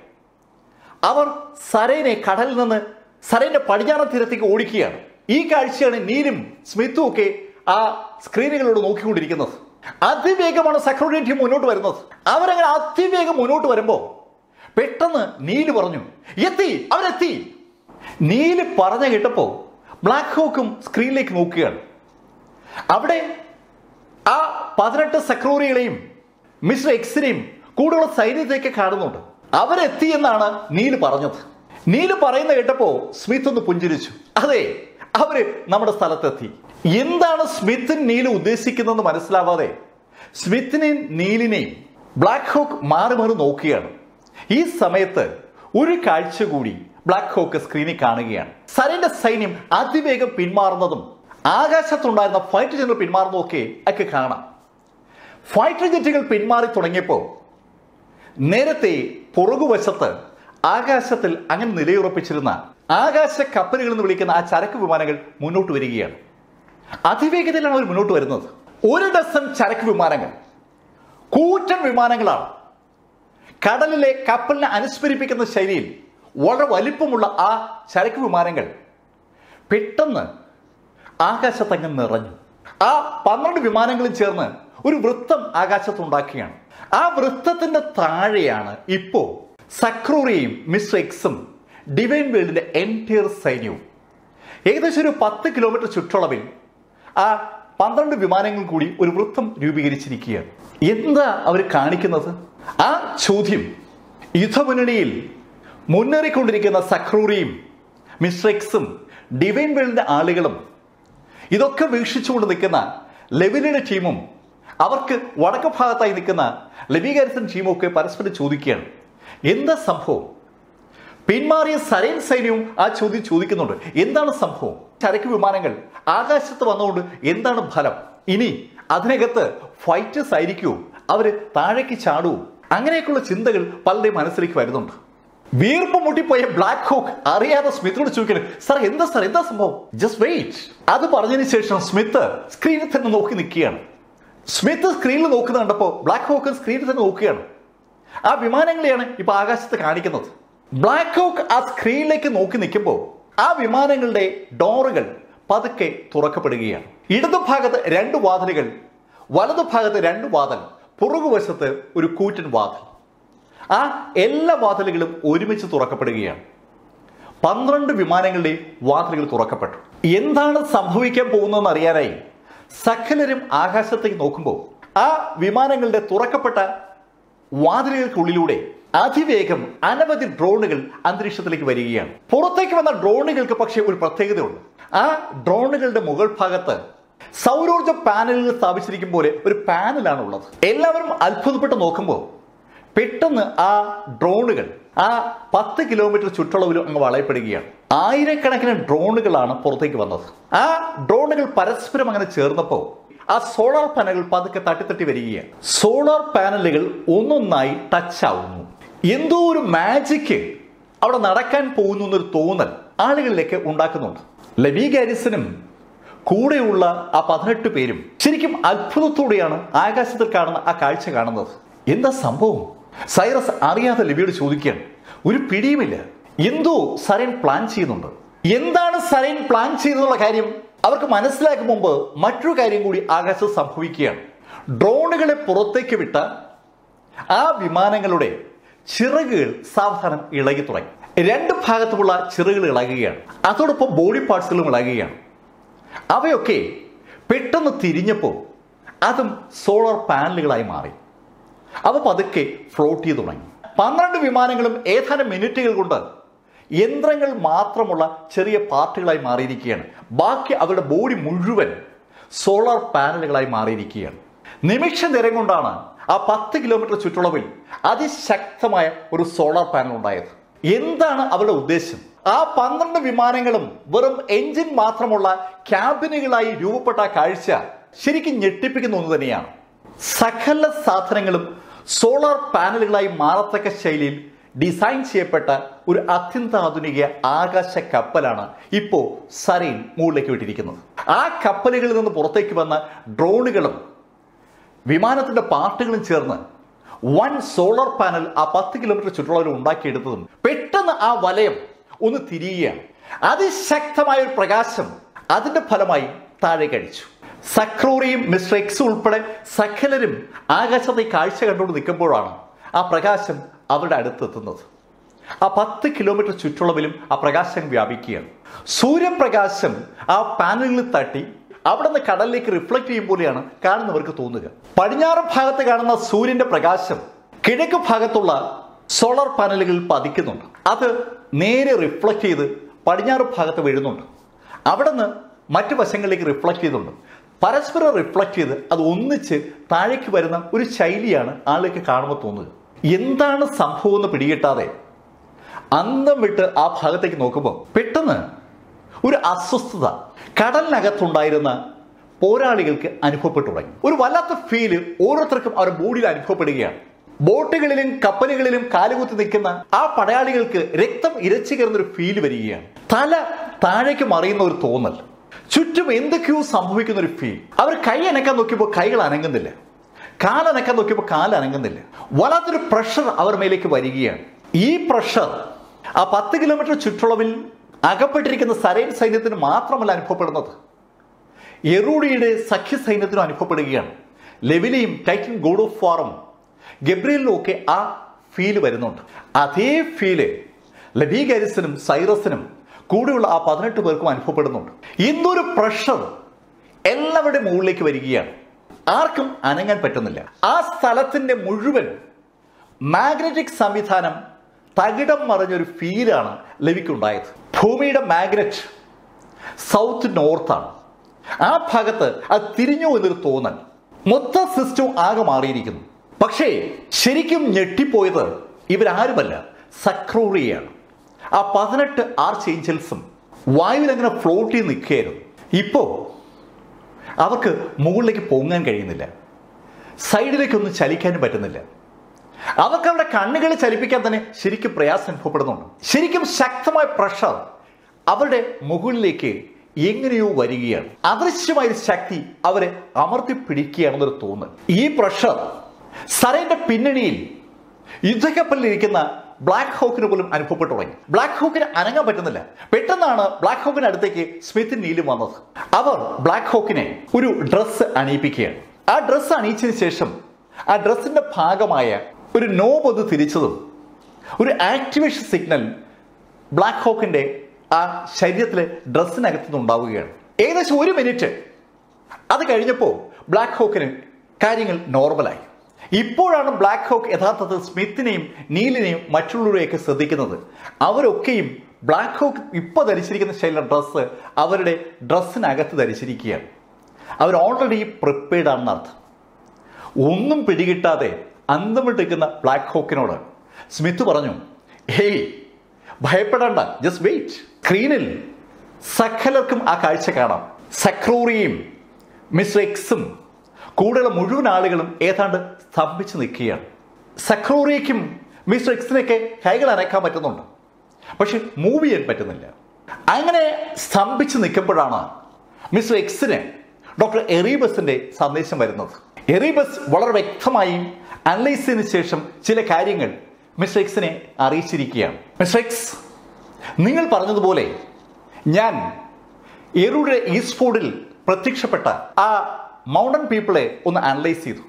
അവർ സരേനെ കടലിൽ നിന്ന് സരേന്റെ പടിഞ്ഞാറൻ തീരത്തേക്ക് ഓടിക്കുകയാണ്. ഈ കാഴ്ചയാണ് നീലും സ്മിത്തും ഒക്കെ ആ സ്ക്രീനുകളോട് നോക്കിക്കൊണ്ടിരിക്കുന്നത്. അതിവേഗമാണ് സക്രൂരിയൻ ടീം മുന്നോട്ട് വരുന്നത്. അവരങ്ങനെ അതിവേഗം മുന്നോട്ട് വരുമ്പോൾ പെട്ടെന്ന് നീല് പറഞ്ഞു, എത്തി, അവരെത്തി. നീല് പറഞ്ഞ കേട്ടപ്പോ ബ്ലാക്ക് ഹോക്കും സ്ക്രീനിലേക്ക് നോക്കുകയാണ്. അവിടെ ആ 18 സക്രൂരികളെയും മിസ്റ്റർ എക്സിനെയും കൂടുതലുള്ള സൈന്യത്തേക്ക് കാണുന്നുണ്ട്. അവരെത്തി എന്നാണ് നീല് പറഞ്ഞത്. നീല് പറയുന്ന കേട്ടപ്പോ സ്മിത്ത് ഒന്ന് പുഞ്ചിരിച്ചു. അതെ, അവര് നമ്മുടെ സ്ഥലത്തെത്തി. എന്താണ് സ്മിത്തും നീലും ഉദ്ദേശിക്കുന്നതെന്ന് മനസ്സിലാവാതെ സ്മിത്തിനെയും നീലിനെയും ബ്ലാക്ക് ഹോക്ക് മാറി മാറി നോക്കുകയാണ്. ഈ സമയത്ത് ഒരു കാഴ്ച കൂടി ബ്ലാക്ക് ഹോക്ക് സ്ക്രീനിൽ കാണുകയാണ്. സരേന്റെ സൈന്യം അതിവേഗം പിന്മാറുന്നതും ആകാശത്തുണ്ടായിരുന്ന ഫൈറ്റർ ജെറ്റുകൾ പിന്മാറുന്നതും ഒക്കെ കാണാം. ഫൈറ്റർ ജെറ്റുകൾ പിന്മാറി തുടങ്ങിയപ്പോൾ നേരത്തെ പുറകുവശത്ത് ആകാശത്തിൽ അങ്ങനെ നിലയുറപ്പിച്ചിരുന്ന ആകാശ കപ്പലുകൾ എന്ന് വിളിക്കുന്ന ആ ചരക്ക് വിമാനങ്ങൾ മുന്നോട്ട് വരികയാണ്. അതിവേഗതയിലാണ് അവർ മുന്നോട്ട് വരുന്നത്. 1 ഡസൻ ചരക്ക് വിമാനങ്ങൾ, കൂറ്റൻ വിമാനങ്ങളാണ്. കടലിലെ കപ്പലിനെ അനുസ്മരിപ്പിക്കുന്ന ശൈലിയിൽ വളരെ വലിപ്പമുള്ള ആ ചരക്ക് വിമാനങ്ങൾ പെട്ടെന്ന് ആകാശത്തങ്ങ് നിറഞ്ഞു. ആ 12 വിമാനങ്ങളും ചേർന്ന് ഒരു വൃത്തം ആകാശത്തുണ്ടാക്കുകയാണ്. ആ വൃത്തത്തിന്റെ താഴെയാണ് ഇപ്പോ സക്രൂറിയയും മിസ്റ്റർ എക്സും ഡിവൈൻ വേൾഡിന്റെ എൻറ്റയർ സൈന്യവും. ഏകദേശം ഒരു 10 കിലോമീറ്റർ ചുറ്റളവിൽ ആ 12 വിമാനങ്ങൾ കൂടി ഒരു വൃത്തം രൂപീകരിച്ചിരിക്കുകയാണ്. എന്താ അവർ കാണിക്കുന്നത്? ആ ചോദ്യം യുദ്ധമുന്നണിയിൽ മുന്നേറിക്കൊണ്ടിരിക്കുന്ന സക്രൂറിയും മിസ്റ്റർ എക്സും ഡിവൈൻ വേൾഡിന്റെ ആളുകളും ഇതൊക്കെ വീക്ഷിച്ചുകൊണ്ട് നിൽക്കുന്ന ലെവിയുടെ ടീമും അവർക്ക് വടക്ക് ഭാഗത്തായി നിൽക്കുന്ന ലെവി ഗാരിസൺ ടീമും ഒക്കെ പരസ്പരം ചോദിക്കുകയാണ്, എന്താ സംഭവം? പിന്മാറിയ സരേൻ സൈന്യവും ആ ചോദ്യം ചോദിക്കുന്നുണ്ട്, എന്താണ് സംഭവം? ചരക്ക് വിമാനങ്ങൾ ആകാശത്ത് വന്നുകൊണ്ട് എന്താണ് ഫലം? ഇനി അതിനകത്ത് ഫൈറ്റേഴ്സ് ആയിരിക്കുമോ? അവര് താഴേക്ക് ചാടുവോ? അങ്ങനെയൊക്കെയുള്ള ചിന്തകൾ പലരുടെയും മനസ്സിലേക്ക് വരുന്നുണ്ട്. വീർപ്പ് മുട്ടിപ്പോയ ബ്ലാക്ക് ഹോക്ക് അറിയാതെ സ്മിത്തിനോട് ചോദിക്കണം, സാർ എന്താ സംഭവം? Just wait. അത് പറഞ്ഞതിന് ശേഷം സ്മിത്ത് സ്ക്രീനിൽ തന്നെ നോക്കി നിൽക്കുകയാണ്. സ്മിത്ത് സ്ക്രീനിൽ നോക്കുന്ന കണ്ടപ്പോൾ ബ്ലാക്ക് ഹോക്ക് സ്ക്രീനിൽ തന്നെ നോക്കുകയാണ്. ആ വിമാനങ്ങളെയാണ് ഇപ്പൊ ആകാശത്ത് കാണിക്കുന്നത്. ബ്ലാക്ക് ഹോക്ക് ആ സ്ക്രീനിലേക്ക് നോക്കി നിൽക്കുമ്പോൾ ആ വിമാനങ്ങളുടെ ഡോറുകൾ പതുക്കെ തുറക്കപ്പെടുകയാണ്. ഇടതുഭാഗത്ത് 2 വാതിലുകൾ, വലതുഭാഗത്ത് 2 വാതിൽ, പുറകുവശത്ത് ഒരു കൂറ്റൻ വാതിൽ. ആ എല്ലാ വാതിലുകളും ഒരുമിച്ച് തുറക്കപ്പെടുകയാണ്. 12 വിമാനങ്ങളുടെ വാതിലുകൾ തുറക്കപ്പെട്ടു. എന്താണ് സംഭവിക്കാൻ പോകുന്നതെന്ന് അറിയാനായി സകലരും ആകാശത്തേക്ക് നോക്കുമ്പോൾ ആ വിമാനങ്ങളുടെ തുറക്കപ്പെട്ട വാതിലുകൾക്കുള്ളിലൂടെ അതിവേഗം അനവധി ഡ്രോണുകൾ അന്തരീക്ഷത്തിലേക്ക് വരികയാണ്. പുറത്തേക്ക് വന്ന ഡ്രോണുകൾക്ക് പക്ഷേ ഒരു പ്രത്യേകതയുണ്ട്. ആ ഡ്രോണുകളുടെ മുകൾ ഭാഗത്ത് സൗരോർജ പാനലുകൾ സ്ഥാപിച്ചിരിക്കും പോലെ ഒരു പാനലാണ് ഉള്ളത്. എല്ലാവരും അത്ഭുതപ്പെട്ട് നോക്കുമ്പോൾ പെട്ടെന്ന് ആ ഡ്രോണുകൾ ആ 10 കിലോമീറ്റർ ചുറ്റളവിലും അങ്ങ് വളയപ്പെടുകയാണ്. ആയിരക്കണക്കിന് ഡ്രോണുകളാണ് പുറത്തേക്ക് വന്നത്. ആ ഡ്രോണുകൾ പരസ്പരം അങ്ങനെ ചേർന്നപ്പോൾ ആ സോളാർ പാനലുകൾ പതുക്കെ തട്ടി വരികയാണ്. സോളാർ പാനലുകൾ ഒന്നൊന്നായി ടച്ച് ആവുന്നു. എന്തോ ഒരു മാജിക് അവിടെ നടക്കാൻ പോകുന്നു എന്നൊരു തോന്നൽ ആളുകളിലേക്ക് ഉണ്ടാക്കുന്നുണ്ട്. ലെവി ഗാരിസനും കൂടെയുള്ള ആ 18 പേരും ശരിക്കും അത്ഭുതത്തോടെയാണ് ആകാശത്തിൽ കാണുന്ന ആ കാഴ്ച കാണുന്നത്. എന്താ സംഭവം? സൈറസ് അറിയാതെ ലെവിയോട് ചോദിക്കുകയാണ്. ഒരു പിടിയുമില്ല. എന്തോ സരേൻ പ്ലാൻ ചെയ്യുന്നുണ്ട്. എന്താണ് സരേൻ പ്ലാൻ ചെയ്തെന്നുള്ള കാര്യം അവർക്ക് മനസ്സിലാക്കും മുമ്പ് മറ്റൊരു കാര്യം കൂടി ആകാശത്ത് സംഭവിക്കുകയാണ്. ഡ്രോണുകളെ പുറത്തേക്ക് വിട്ട ആ വിമാനങ്ങളുടെ ചിറകുകൾ സാവധാനം ഇളകി തുടങ്ങി. 2 ഭാഗത്തുമുള്ള ചിറകുകൾ ഇളകുകയാണ്. അതോടൊപ്പം ബോഡി പാർട്സുകളും ഇളകുകയാണ്. അവയൊക്കെ പെട്ടെന്ന് തിരിഞ്ഞപ്പോൾ അതും സോളാർ പാനലുകളായി മാറി. അവ പതുക്കെ ഫ്ലോട്ട് ചെയ്തു തുടങ്ങി. 12 വിമാനങ്ങളും ഏതാനും മിനിറ്റുകൾ കൊണ്ട് യന്ത്രങ്ങൾ മാത്രമുള്ള ചെറിയ പാർട്ടുകളായി മാറിയിരിക്കുകയാണ്. ബാക്കി അവരുടെ ബോഡി മുഴുവൻ സോളാർ പാനലുകളായി മാറിയിരിക്കുകയാണ്. നിമിഷ നേരം കൊണ്ടാണ് ആ 10 കിലോമീറ്റർ ചുറ്റളവിൽ അതിശക്തമായ ഒരു സോളാർ പാനൽ ഉണ്ടായത്. എന്താണ് അവരുടെ ഉദ്ദേശം? ആ 12 വിമാനങ്ങളും വെറും എഞ്ചിൻ മാത്രമുള്ള ക്യാബിനുകളായി രൂപപ്പെട്ട കാഴ്ച ശരിക്കും ഞെട്ടിപ്പിക്കുന്ന ഒന്ന് തന്നെയാണ്. സകല സാധനങ്ങളും സോളാർ പാനലുകളായി മാറത്തക്ക ശൈലിയിൽ ഡിസൈൻ ചെയ്യപ്പെട്ട ഒരു അത്യന്താധുനിക ആകാശ കപ്പലാണ് ഇപ്പോ സരേൻ മുകളിലേക്ക് വിട്ടിരിക്കുന്നത്. ആ കപ്പലുകളിൽ നിന്ന് പുറത്തേക്ക് വന്ന ഡ്രോണുകളും വിമാനത്തിന്റെ പാർട്ടുകളും ചേർന്ന് വൺ സോളർ പാനൽ ആ 10 കിലോമീറ്റർ ചുറ്റളവിൽ ഉണ്ടാക്കിയെടുത്തതും പെട്ടെന്ന് ആ വലയം ഒന്ന് തിരിയുകയാണ്. അതിശക്തമായ ഒരു പ്രകാശം അതിന്റെ ഫലമായി താഴേക്ക് അടിച്ചു. സക്രൂറിയും മിസ്റ്റർ എക്സും ഉൾപ്പെടെ സകലരും ആകാശത്തെ കാഴ്ച കണ്ടുകൊണ്ട് നിൽക്കുമ്പോഴാണ് ആ പ്രകാശം അവരുടെ അടുത്തെത്തുന്നത്. ആ 10 കിലോമീറ്റർ ചുറ്റളവിലും ആ പ്രകാശം വ്യാപിക്കുകയാണ്. സൂര്യപ്രകാശം ആ പാനലിൽ തട്ടി അവിടെ നിന്ന് കടലിലേക്ക് റിഫ്ലക്ട് ചെയ്യും പോലെയാണ് കാണുന്നവർക്ക് തോന്നുക. പടിഞ്ഞാറ് ഭാഗത്ത് കാണുന്ന സൂര്യന്റെ പ്രകാശം കിഴക്ക് ഭാഗത്തുള്ള സോളാർ പാനലുകളിൽ പതിക്കുന്നുണ്ട്. അത് നേരെ റിഫ്ലക്ട് ചെയ്ത് പടിഞ്ഞാറ് ഭാഗത്ത് വീഴുന്നുണ്ട്. അവിടെ നിന്ന് മറ്റു വശങ്ങളിലേക്ക് റിഫ്ലക്ട് ചെയ്തുണ്ട്. പരസ്പരം റിഫ്ലക്ട് ചെയ്ത് അത് ഒന്നിച്ച് താഴേക്ക് വരുന്ന ഒരു ശൈലിയാണ് ആളുകൾക്ക് കാണുമ്പോൾ തോന്നുക. എന്താണ് സംഭവം എന്ന് പിടികിട്ടാതെ അന്തം വിട്ട് ആ ഭാഗത്തേക്ക് നോക്കുമ്പോൾ പെട്ടെന്ന് ഒരു അസ്വസ്ഥത കടലിനകത്തുണ്ടായിരുന്ന പോരാളികൾക്ക് അനുഭവപ്പെട്ടു തുടങ്ങി. ഒരു വല്ലാത്ത ഫീല് ഓരോരുത്തർക്കും അവരുടെ ബോഡിയിൽ അനുഭവപ്പെടുകയാണ്. ബോട്ടുകളിലും കപ്പലുകളിലും കാലുകുത്തി നിൽക്കുന്ന ആ പടയാളികൾക്ക് രക്തം ഇരച്ചു കയറുന്ന ഒരു ഫീല് വരികയാണ്. തല താഴേക്ക് മറിയുന്ന ഒരു തോന്നൽ, ചുറ്റും എന്തൊക്കെയോ സംഭവിക്കുന്ന ഒരു ഫീൽ. അവർ കൈ അനക്കാൻ നോക്കിയപ്പോൾ കൈകൾ അനങ്ങുന്നില്ല, കാലനക്കാൻ നോക്കിയപ്പോൾ കാല് അനങ്ങുന്നില്ല. വല്ലാത്തൊരു പ്രഷർ അവർ മേലേക്ക് വരികയാണ്. ഈ പ്രഷർ ആ 10 കിലോമീറ്റർ ചുറ്റളവിൽ അകപ്പെട്ടിരിക്കുന്ന സരൈൻ സൈന്യത്തിന് മാത്രമല്ല അനുഭവപ്പെടുന്നത്, എറൂഡിയുടെ സഖ്യ സൈന്യത്തിനും അനുഭവപ്പെടുകയാണ്. ലെവിലിയും ടൈറ്റൻ ഗോഡ് ഓഫ് വാറും ഗബ്രിയലിനും ഒക്കെ ആ ഫീല് വരുന്നുണ്ട്. അതേ ഫീല് ലെവി ഗാരിസനും സൈറസിനും കൂടെയുള്ള ആ 18 പേർക്കും അനുഭവപ്പെടുന്നുണ്ട്. ഇന്നൊരു പ്രഷർ എല്ലാവരുടെയും മുകളിലേക്ക് വരികയാണ്. ആർക്കും അനങ്ങാൻ പറ്റുന്നില്ല. ആ സ്ഥലത്തിന്റെ മുഴുവൻ മാഗ്നറ്റിക് സംവിധാനം തകിടം മറിഞ്ഞൊരു ഫീലാണ് ലെവിക്കുണ്ടായത്. ഭൂമിയുടെ മാഗ്നറ്റ് സൗത്ത് നോർത്താണ്. ആ ഭാഗത്ത് അത് തിരിഞ്ഞു എന്നൊരു തോന്നൽ. മൊത്തം സിസ്റ്റം ആകെ മാറിയിരിക്കുന്നു. പക്ഷേ ശരിക്കും ഞെട്ടിപ്പോയത് ഇവരാരുമല്ല, സക്രൂറിയാണ്. ആ 18 ആർച്ച് ഏഞ്ചൽസും വായുവിൽ അങ്ങനെ ഫ്ലോട്ട് ചെയ്ത് നിൽക്കുകയായിരുന്നു. ഇപ്പോൾ അവർക്ക് മുകളിലേക്ക് പൊങ്ങാൻ കഴിയുന്നില്ല, സൈഡിലേക്കൊന്നും ചലിക്കാനും പറ്റുന്നില്ല. അവർക്ക് അവരുടെ കണ്ണുകൾ ചലിപ്പിക്കാൻ തന്നെ ശരിക്കും പ്രയാസം അനുഭവപ്പെടുന്നുണ്ട്. ശരിക്കും ശക്തമായ പ്രഷർ അവരുടെ മുകളിലേക്ക് എങ്ങനെയോ വരികയാണ്. അദൃശ്യമായ ശക്തി അവരെ അമർത്തി പിടിക്കുകയാണെന്നൊരു തോന്നൽ. ഈ പ്രഷർ സരൈന്റെ പിന്നണിയിൽ യുദ്ധക്കപ്പലിൽ ഇരിക്കുന്ന ബ്ലാക്ക് ഹോക്കിന് പോലും അനുഭവപ്പെട്ടു തുടങ്ങി. ബ്ലാക്ക് ഹോക്കിന് അനങ്ങാൻ പറ്റുന്നില്ല. പെട്ടെന്നാണ് ബ്ലാക്ക് ഹോക്കിന് അടുത്തേക്ക് സ്മിത്തും നീലും വന്നത്. അവർ ബ്ലാക്ക് ഹോക്കിനെ ഒരു ഡ്രസ്സ് അണിയിപ്പിക്കുകയാണ്. ആ ഡ്രസ്സ് അണിയിച്ചതിന് ശേഷം ആ ഡ്രസ്സിന്റെ ഭാഗമായ ഒരു നോബ് ഒന്ന് തിരിച്ചതും ഒരു ആക്ടിവേഷൻ സിഗ്നൽ ബ്ലാക്ക് ഹോക്കിന്റെ ആ ശരീരത്തിലെ ഡ്രസ്സിനകത്തു നിന്നുണ്ടാവുകയാണ്. ഏകദേശം 1 മിനിറ്റ് അത് കഴിഞ്ഞപ്പോൾ ബ്ലാക്ക് ഹോക്കിന് കാര്യങ്ങൾ നോർമലായി. ഇപ്പോഴാണ് ബ്ലാക്ക് ഹോക്ക് യഥാർത്ഥത്തിൽ സ്മിത്തിനെയും നീലിനെയും മറ്റുള്ളവരെയൊക്കെ ശ്രദ്ധിക്കുന്നത്. അവരൊക്കെയും ബ്ലാക്ക് ഹോക്ക് ഇപ്പോൾ ധരിച്ചിരിക്കുന്ന ശൈലിയുടെ ഡ്രസ്സ് അവരുടെ ഡ്രസ്സിനകത്ത് ധരിച്ചിരിക്കുകയാണ്. അവർ ഓൾറെഡി പ്രിപ്പയർഡ് ആണെന്ന് അർത്ഥം. ഒന്നും പിടികിട്ടാതെ അന്തം വിട്ടിരിക്കുന്ന ബ്ലാക്ക് ഹോക്കിനോട് സ്മിത്ത് പറഞ്ഞു, ഹേയ് ഭയപ്പെടണ്ട, ജസ്റ്റ് വെയിറ്റ്. സ്ക്രീനിൽ സകലർക്കും ആ കാഴ്ച കാണാം. സക്രൂറിയും മിസ്റ്റർ എക്സും കൂടെയുള്ള മുഴുവൻ ആളുകളും ഏതാണ്ട് സ്തംഭിച്ച് നിൽക്കുകയാണ്. സക്രൂറിയയ്ക്കും മിസ്റ്റർ എക്സിനെയൊക്കെ കൈകൾ അനക്കാൻ പറ്റുന്നുണ്ട്, പക്ഷെ മൂവ് ചെയ്യാൻ പറ്റുന്നില്ല. അങ്ങനെ സ്തംഭിച്ച് നിൽക്കുമ്പോഴാണ് മിസ്റ്റർ എക്സിന് ഡോക്ടർ എറീബസിന്റെ സന്ദേശം വരുന്നത്. എറീബസ് വളരെ വ്യക്തമായി അനലൈസ് ചെയ്തതിനു ശേഷം ചില കാര്യങ്ങൾ മിസ്റ്റർ എക്സിനെ അറിയിച്ചിരിക്കുകയാണ്. മിസ്റ്റർ എക്സ്, നിങ്ങൾ പറഞ്ഞതുപോലെ ഞാൻ എറൂഡിയുടെ ഈസ്റ്റ് ഫോർഡിൽ പ്രത്യക്ഷപ്പെട്ട ആ മൗണ്ടൻ പീപ്പിളെ ഒന്ന് അനലൈസ് ചെയ്തു.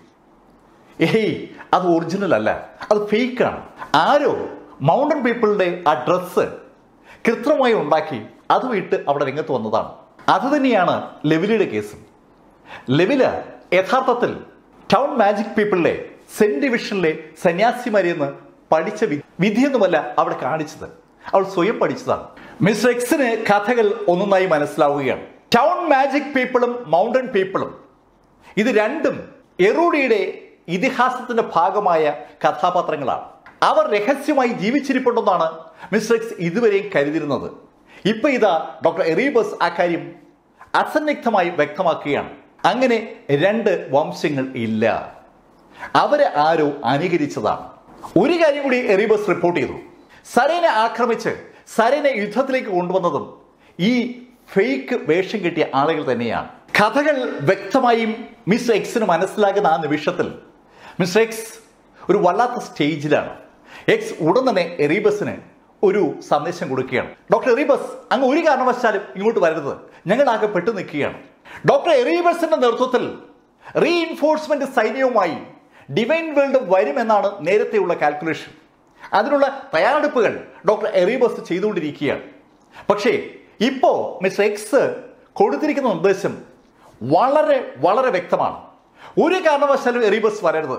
അത് ഒറിജിനൽ അല്ല, അത് ഫേക്കാണ്. ആരോ മൗണ്ടൻ പീപ്പിളിന്റെ ആ ഡ്രസ്സ് കൃത്രിമമായി ഉണ്ടാക്കി അത് ഇട്ട് അവിടെ രംഗത്ത് വന്നതാണ്. അത് തന്നെയാണ് ലെവിലിയുടെ കേസും. ലെവില യഥാർത്ഥത്തിൽ ടൗൺ മാജിക് പീപ്പിളിലെ സെന്റ് ഡിവിഷനിലെ സന്യാസിമാരെന്ന് പഠിച്ച വിധിയൊന്നുമല്ല അവിടെ കാണിച്ചത്, അവൾ സ്വയം പഠിച്ചതാണ്. മിസ്റ്റർ എക്സിന് കഥകൾ ഒന്നൊന്നായി മനസ്സിലാവുകയാണ്. ടൗൺ മാജിക് പീപ്പിളും മൗണ്ടൻ പീപ്പിളും ഇത് രണ്ടും എറൂഡിയുടെ ഇതിഹാസത്തിന്റെ ഭാഗമായ കഥാപാത്രങ്ങളാണ്. അവർ രഹസ്യമായി ജീവിച്ചിരിപ്പുണ്ടെന്നാണ് മിസ്റ്റർ എക്സ് ഇതുവരെയും കരുതിയിരുന്നത്. ഇപ്പൊ ഇതാ ഡോക്ടർ എറീബസ് ആ കാര്യം അസന്നിഗ്ധമായി വ്യക്തമാക്കുകയാണ്. അങ്ങനെ 2 വംശങ്ങൾ ഇല്ല, അവരെ ആരോ അനുകരിച്ചതാണ്. ഒരു കാര്യം കൂടി എറീബസ് റിപ്പോർട്ട് ചെയ്തു. സരേനെ ആക്രമിച്ച് സരേനെ യുദ്ധത്തിലേക്ക് കൊണ്ടുവന്നതും ഈ ഫേക്ക് വേഷം കെട്ടിയ ആളുകൾ തന്നെയാണ്. കഥകൾ വ്യക്തമായും മിസ്റ്റർ എക്സിന് മനസ്സിലാകുന്ന ആ നിമിഷത്തിൽ മിസ്റ്റർ എക്സ് ഒരു വല്ലാത്ത സ്റ്റേജിലാണ്. എക്സ് ഉടൻ തന്നെ എറീബസിന് ഒരു സന്ദേശം കൊടുക്കുകയാണ്. ഡോക്ടർ എറീബസ്, അങ്ങ് ഒരു കാരണവശാലും ഇങ്ങോട്ട് വരരുത്, ഞങ്ങളാകെ പെട്ടു നിൽക്കുകയാണ്. ഡോക്ടർ എറീബസിന്റെ നേതൃത്വത്തിൽ റീഇൻഫോഴ്സ്മെന്റ് സൈന്യവുമായി ഡിവൈൻ വേൾഡ് വരുമെന്നാണ് നേരത്തെയുള്ള കാൽക്കുലേഷൻ. അതിനുള്ള തയ്യാറെടുപ്പുകൾ ഡോക്ടർ എറീബസ് ചെയ്തുകൊണ്ടിരിക്കുകയാണ്. പക്ഷേ ഇപ്പോ മിസ്റ്റർ എക്സ് കൊടുത്തിരിക്കുന്ന നിർദ്ദേശം വളരെ വളരെ വ്യക്തമാണ്. ഒരു കാരണവശാലും എറീബസ് വരരുത്.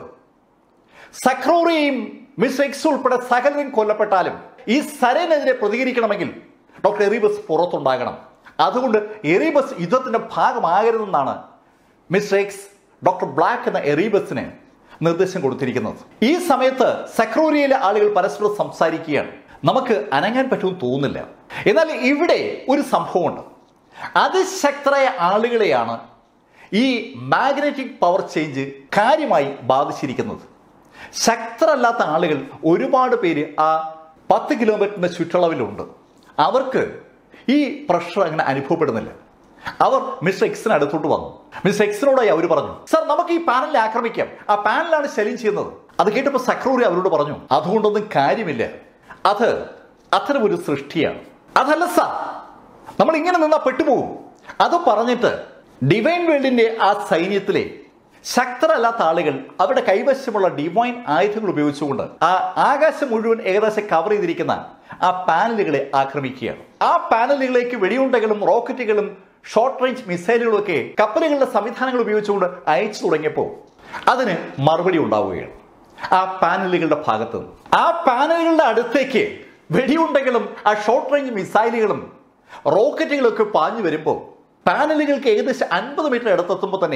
സക്രോറിയയും മിസ്റ്റർ എക്സ് ഉൾപ്പെടെ സകലരും കൊല്ലപ്പെട്ടാലും ഈ സരനെതിരെ പ്രതികരിക്കണമെങ്കിൽ ഡോക്ടർ എറീബസ് പുറത്തുണ്ടാകണം. അതുകൊണ്ട് എറീബസ് യുദ്ധത്തിന്റെ ഭാഗമാകരുതെന്നാണ് മിസ്റ്റർ എക്സ് ഡോക്ടർ ബ്ലാക്ക് എന്ന എറീബസിന് നിർദ്ദേശം കൊടുത്തിരിക്കുന്നത്. ഈ സമയത്ത് സക്രോറിയയിലെ ആളുകൾ പരസ്പരം സംസാരിക്കുകയാണ്. നമുക്ക് അനങ്ങാൻ പറ്റുമെന്ന് തോന്നുന്നില്ല. എന്നാൽ ഇവിടെ ഒരു സംഭവമുണ്ട്. അതിശക്തരായ ആളുകളെയാണ് ഈ മാഗ്നറ്റിക് പവർ ചേഞ്ച് കാര്യമായി ബാധിച്ചിരിക്കുന്നത്. ശക്തരല്ലാത്ത ആളുകൾ ഒരുപാട് പേര് ആ 10 കിലോമീറ്ററിന്റെ ചുറ്റളവിലുണ്ട്. അവർക്ക് ഈ പ്രഷർ അങ്ങനെ അനുഭവപ്പെടുന്നില്ല. അവർ മിസ്റ്റർ എക്സിന് അടുത്തോട്ട് വന്നു. മിസ്റ്റർ എക്സിനോടായി അവർ പറഞ്ഞു, സർ, നമുക്ക് ഈ പാനലിനെ ആക്രമിക്കാം, ആ പാനലാണ് ശല്യം ചെയ്യുന്നത്. അത് കേട്ടപ്പോൾ സക്രോറി അവരോട് പറഞ്ഞു, അതുകൊണ്ടൊന്നും കാര്യമില്ല, അത് അത്തരമൊരു സൃഷ്ടിയാണ്. അതല്ല സാർ, നമ്മൾ ഇങ്ങനെ നിന്നാ പെട്ടുപോകും. അത് പറഞ്ഞിട്ട് ഡിവൈൻ വേൾഡിന്റെ ആ സൈന്യത്തിലെ ശക്തരല്ലാത്ത ആളുകൾ അവരുടെ കൈവശമുള്ള ഡിവൈൻ ആയുധങ്ങൾ ഉപയോഗിച്ചുകൊണ്ട് ആ ആകാശം മുഴുവൻ ഏകദേശം കവർ ചെയ്തിരിക്കുന്ന ആ പാനലുകളെ ആക്രമിക്കുകയാണ്. ആ പാനലുകളിലേക്ക് വെടിയുണ്ടകളും റോക്കറ്റുകളും ഷോർട്ട് റേഞ്ച് മിസൈലുകളും ഒക്കെ കപ്പലുകളുടെ സംവിധാനങ്ങൾ ഉപയോഗിച്ചുകൊണ്ട് അയച്ചു തുടങ്ങിയപ്പോൾ അതിന് മറുപടി ഉണ്ടാവുകയാണ് ആ പാനലുകളുടെ ഭാഗത്ത് നിന്ന്. ആ പാനലുകളുടെ അടുത്തേക്ക് വെടിയുണ്ടകളും ആ ഷോർട്ട് റേഞ്ച് മിസൈലുകളും റോക്കറ്റുകളൊക്കെ പാഞ്ഞു വരുമ്പോൾ പാനലുകൾക്ക് ഏകദേശം 50 മീറ്റർ അടുത്തെത്തുമ്പോൾ തന്നെ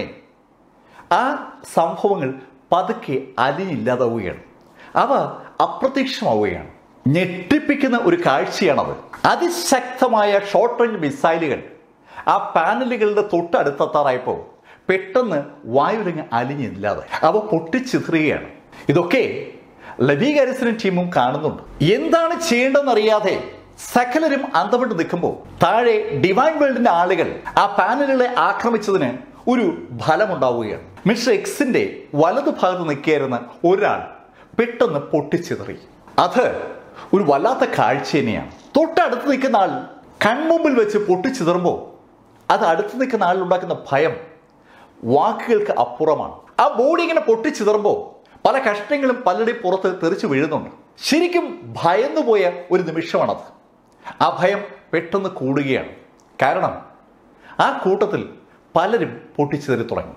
ആ സംഭവങ്ങൾ പതുക്കെ അലിഞ്ഞില്ലാതാവുകയാണ്. അവ അപ്രത്യക്ഷമാവുകയാണ്. ഞെട്ടിപ്പിക്കുന്ന ഒരു കാഴ്ചയാണത്. അതിശക്തമായ ഷോർട്ട് റേഞ്ച് മിസൈലുകൾ ആ പാനലുകളുടെ തൊട്ടടുത്തെത്താറായപ്പോൾ പെട്ടെന്ന് വായുരംഗ അലിഞ്ഞില്ലാതെ അവ പൊട്ടിച്ചിതറുകയാണ്. ഇതൊക്കെ ലെവി ഗാരിസനും ടീമും കാണുന്നുണ്ട്. എന്താണ് ചെയ്യേണ്ടതെന്നറിയാതെ സകലരും അന്തപ്പെട്ട് നിൽക്കുമ്പോൾ താഴെ ഡിവൈൻ വേൾഡിന്റെ ആളുകൾ ആ പാനലുകളെ ആക്രമിച്ചതിന് ഒരു ഫലമുണ്ടാവുകയാണ്. മിസ്റ്റർ എക്സിന്റെ വലതു ഭാഗത്ത് നിൽക്കുകയായിരുന്ന ഒരാൾ പെട്ടെന്ന് പൊട്ടിച്ചിതറി. അത് ഒരു വല്ലാത്ത കാഴ്ച തന്നെയാണ്. തൊട്ടടുത്ത് നിൽക്കുന്ന ആൾ കൺമുമ്പിൽ വെച്ച് പൊട്ടിച്ചിതറുമ്പോൾ അത് അടുത്ത് നിൽക്കുന്ന ആളിലുണ്ടാക്കുന്ന ഭയം വാക്കുകൾക്ക് അപ്പുറമാണ്. ആ ബോഡി ഇങ്ങനെ പൊട്ടിച്ചിതറുമ്പോൾ പല കഷ്ണങ്ങളും പലരുടെയും പുറത്ത് തെറിച്ചു വീഴുന്നുണ്ട്. ശരിക്കും ഭയന്നുപോയ ഒരു നിമിഷമാണത്. ആ ഭയം പെട്ടെന്ന് കൂടുകയാണ്. കാരണം ആ കൂട്ടത്തിൽ പലരും പൊട്ടിച്ചിതറി തുടങ്ങി.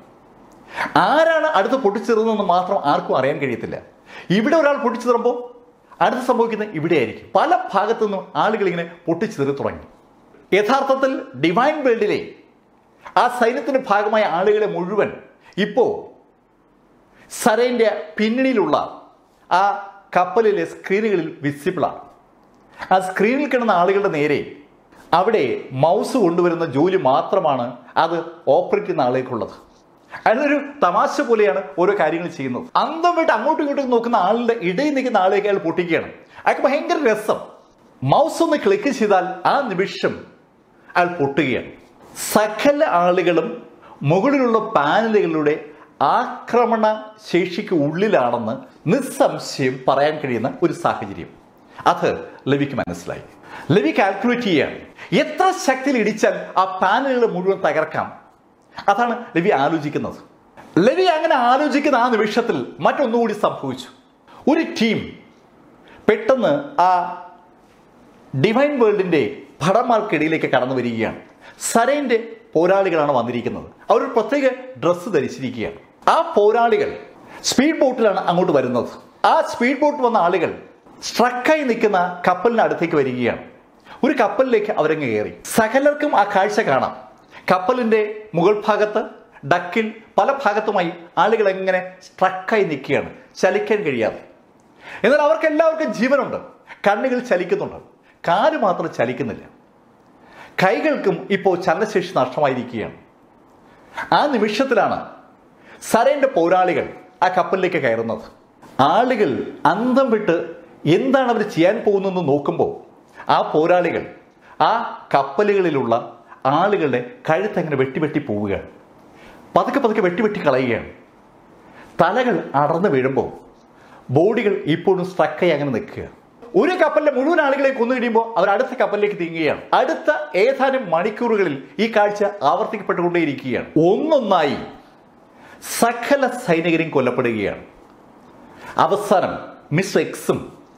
ആരാണ് അടുത്ത് പൊട്ടിച്ചിതറുന്നതെന്ന് മാത്രം ആർക്കും അറിയാൻ കഴിയത്തില്ല. ഇവിടെ ഒരാൾ പൊട്ടിച്ചിതറുമ്പോൾ അടുത്ത് സംഭവിക്കുന്നത് ഇവിടെയായിരിക്കും. പല ഭാഗത്തു നിന്നും ആളുകൾ ഇങ്ങനെ പൊട്ടിച്ചിതറി തുടങ്ങി. യഥാർത്ഥത്തിൽ ഡിവൈൻ വേൾഡിലെ ആ സൈന്യത്തിന്റെ ഭാഗമായ ആളുകളെ മുഴുവൻ ഇപ്പോ സരേന്റെ പിന്നണിയിലുള്ള ആ കപ്പലിലെ സ്ക്രീനുകളിൽ വിസിബിളാണ്. ആ സ്ക്രീനിൽ കിടന്ന ആളുകളുടെ നേരെ അവിടെ മൗസ് കൊണ്ടുവരുന്ന ജോലി മാത്രമാണ് അത് ഓപ്പറേറ്റ് ചെയ്യുന്ന ആളുകൾക്കുള്ളത്. അതൊരു തമാശ പോലെയാണ് ഓരോ കാര്യങ്ങൾ ചെയ്യുന്നത്. അന്തം വിട്ട് അങ്ങോട്ടും ഇങ്ങോട്ടും നോക്കുന്ന ആളുടെ ഇടയിൽ നിൽക്കുന്ന ആളുകൾക്ക് അയാൾ പൊട്ടിക്കുകയാണ്. അയാൾക്ക് ഭയങ്കര രസം. മൗസ് ഒന്ന് ക്ലിക്ക് ചെയ്താൽ ആ നിമിഷം അയാൾ പൊട്ടുകയാണ്. സകല ആളുകളും മുകളിലുള്ള പാനലുകളുടെ ആക്രമണ ശേഷിക്ക് ഉള്ളിലാണെന്ന് നിസ്സംശയം പറയാൻ കഴിയുന്ന ഒരു സാഹചര്യം. അത് ലെവിക്ക് മനസ്സിലായി. ലെവി കാൽക്കുലേറ്റ് ചെയ്യാണ്, എത്ര ശക്തിയിൽ ഇടിച്ചാൽ ആ പാനലുകൾ മുഴുവൻ തകർക്കാം. അതാണ് ലെവി ആലോചിക്കുന്നത്. ലെവി അങ്ങനെ ആലോചിക്കുന്ന ആ നിമിഷത്തിൽ മറ്റൊന്നുകൂടി സംഭവിച്ചു. ഒരു ടീം പെട്ടെന്ന് ആ ഡിവൈൻ വേൾഡിന്റെ ഭടന്മാർക്കിടയിലേക്ക് കടന്നു വരികയാണ്. സരേന്റെ പോരാളികളാണ് വന്നിരിക്കുന്നത്. അവർ പ്രത്യേക ഡ്രസ്സ് ധരിച്ചിരിക്കുകയാണ്. ആ പോരാളികൾ സ്പീഡ് ബോട്ടിലാണ് അങ്ങോട്ട് വരുന്നത്. ആ സ്പീഡ് ബോട്ട് വന്ന ആളുകൾ സ്ട്രക്കായി നിൽക്കുന്ന കപ്പലിന് അടുത്തേക്ക് വരികയാണ്. ഒരു കപ്പലിലേക്ക് അവരങ്ങ് കയറി. സകലർക്കും ആ കാഴ്ച കാണാം. കപ്പലിന്റെ മുകൾ ഭാഗത്ത് ഡക്കിൽ പല ഭാഗത്തുമായി ആളുകൾ എങ്ങനെ സ്ട്രക്കായി നിൽക്കുകയാണ്, ചലിക്കാൻ കഴിയാതെ. എന്നാൽ അവർക്ക് എല്ലാവർക്കും ജീവനുണ്ട്. കണ്ണുകൾ ചലിക്കുന്നുണ്ട്, കാല് മാത്രം ചലിക്കുന്നില്ല. കൈകൾക്കും ഇപ്പോൾ ചലനശേഷി നഷ്ടമായിരിക്കുകയാണ്. ആ നിമിഷത്തിലാണ് സരേന്റെ പോരാളികൾ ആ കപ്പലിലേക്ക് കയറുന്നത്. ആളുകൾ അന്തം വിട്ട് എന്താണ് അവർ ചെയ്യാൻ പോകുന്നതെന്ന് നോക്കുമ്പോൾ ആ പോരാളികൾ ആ കപ്പലുകളിലുള്ള ആളുകളുടെ കഴുത്തങ്ങനെ വെട്ടി പോവുകയാണ്. പതുക്കെ വെട്ടി കളയുകയാണ്. തലകൾ അടർന്നു വീഴുമ്പോൾ ബോഡികൾ ഇപ്പോഴും സ്ട്രക്കായി അങ്ങനെ നിൽക്കുക. ഒരു കപ്പലിലെ മുഴുവൻ ആളുകളെ കൊന്നു കഴിയുമ്പോൾ അവർ അടുത്ത കപ്പലിലേക്ക് നീങ്ങുകയാണ്. അടുത്ത ഏതാനും മണിക്കൂറുകളിൽ ഈ കാഴ്ച ആവർത്തിക്കപ്പെട്ടുകൊണ്ടേയിരിക്കുകയാണ്. ഒന്നൊന്നായി സകല സൈനികരും കൊല്ലപ്പെടുകയാണ്. അവസാനം മിസ്റ്റർ എക്സും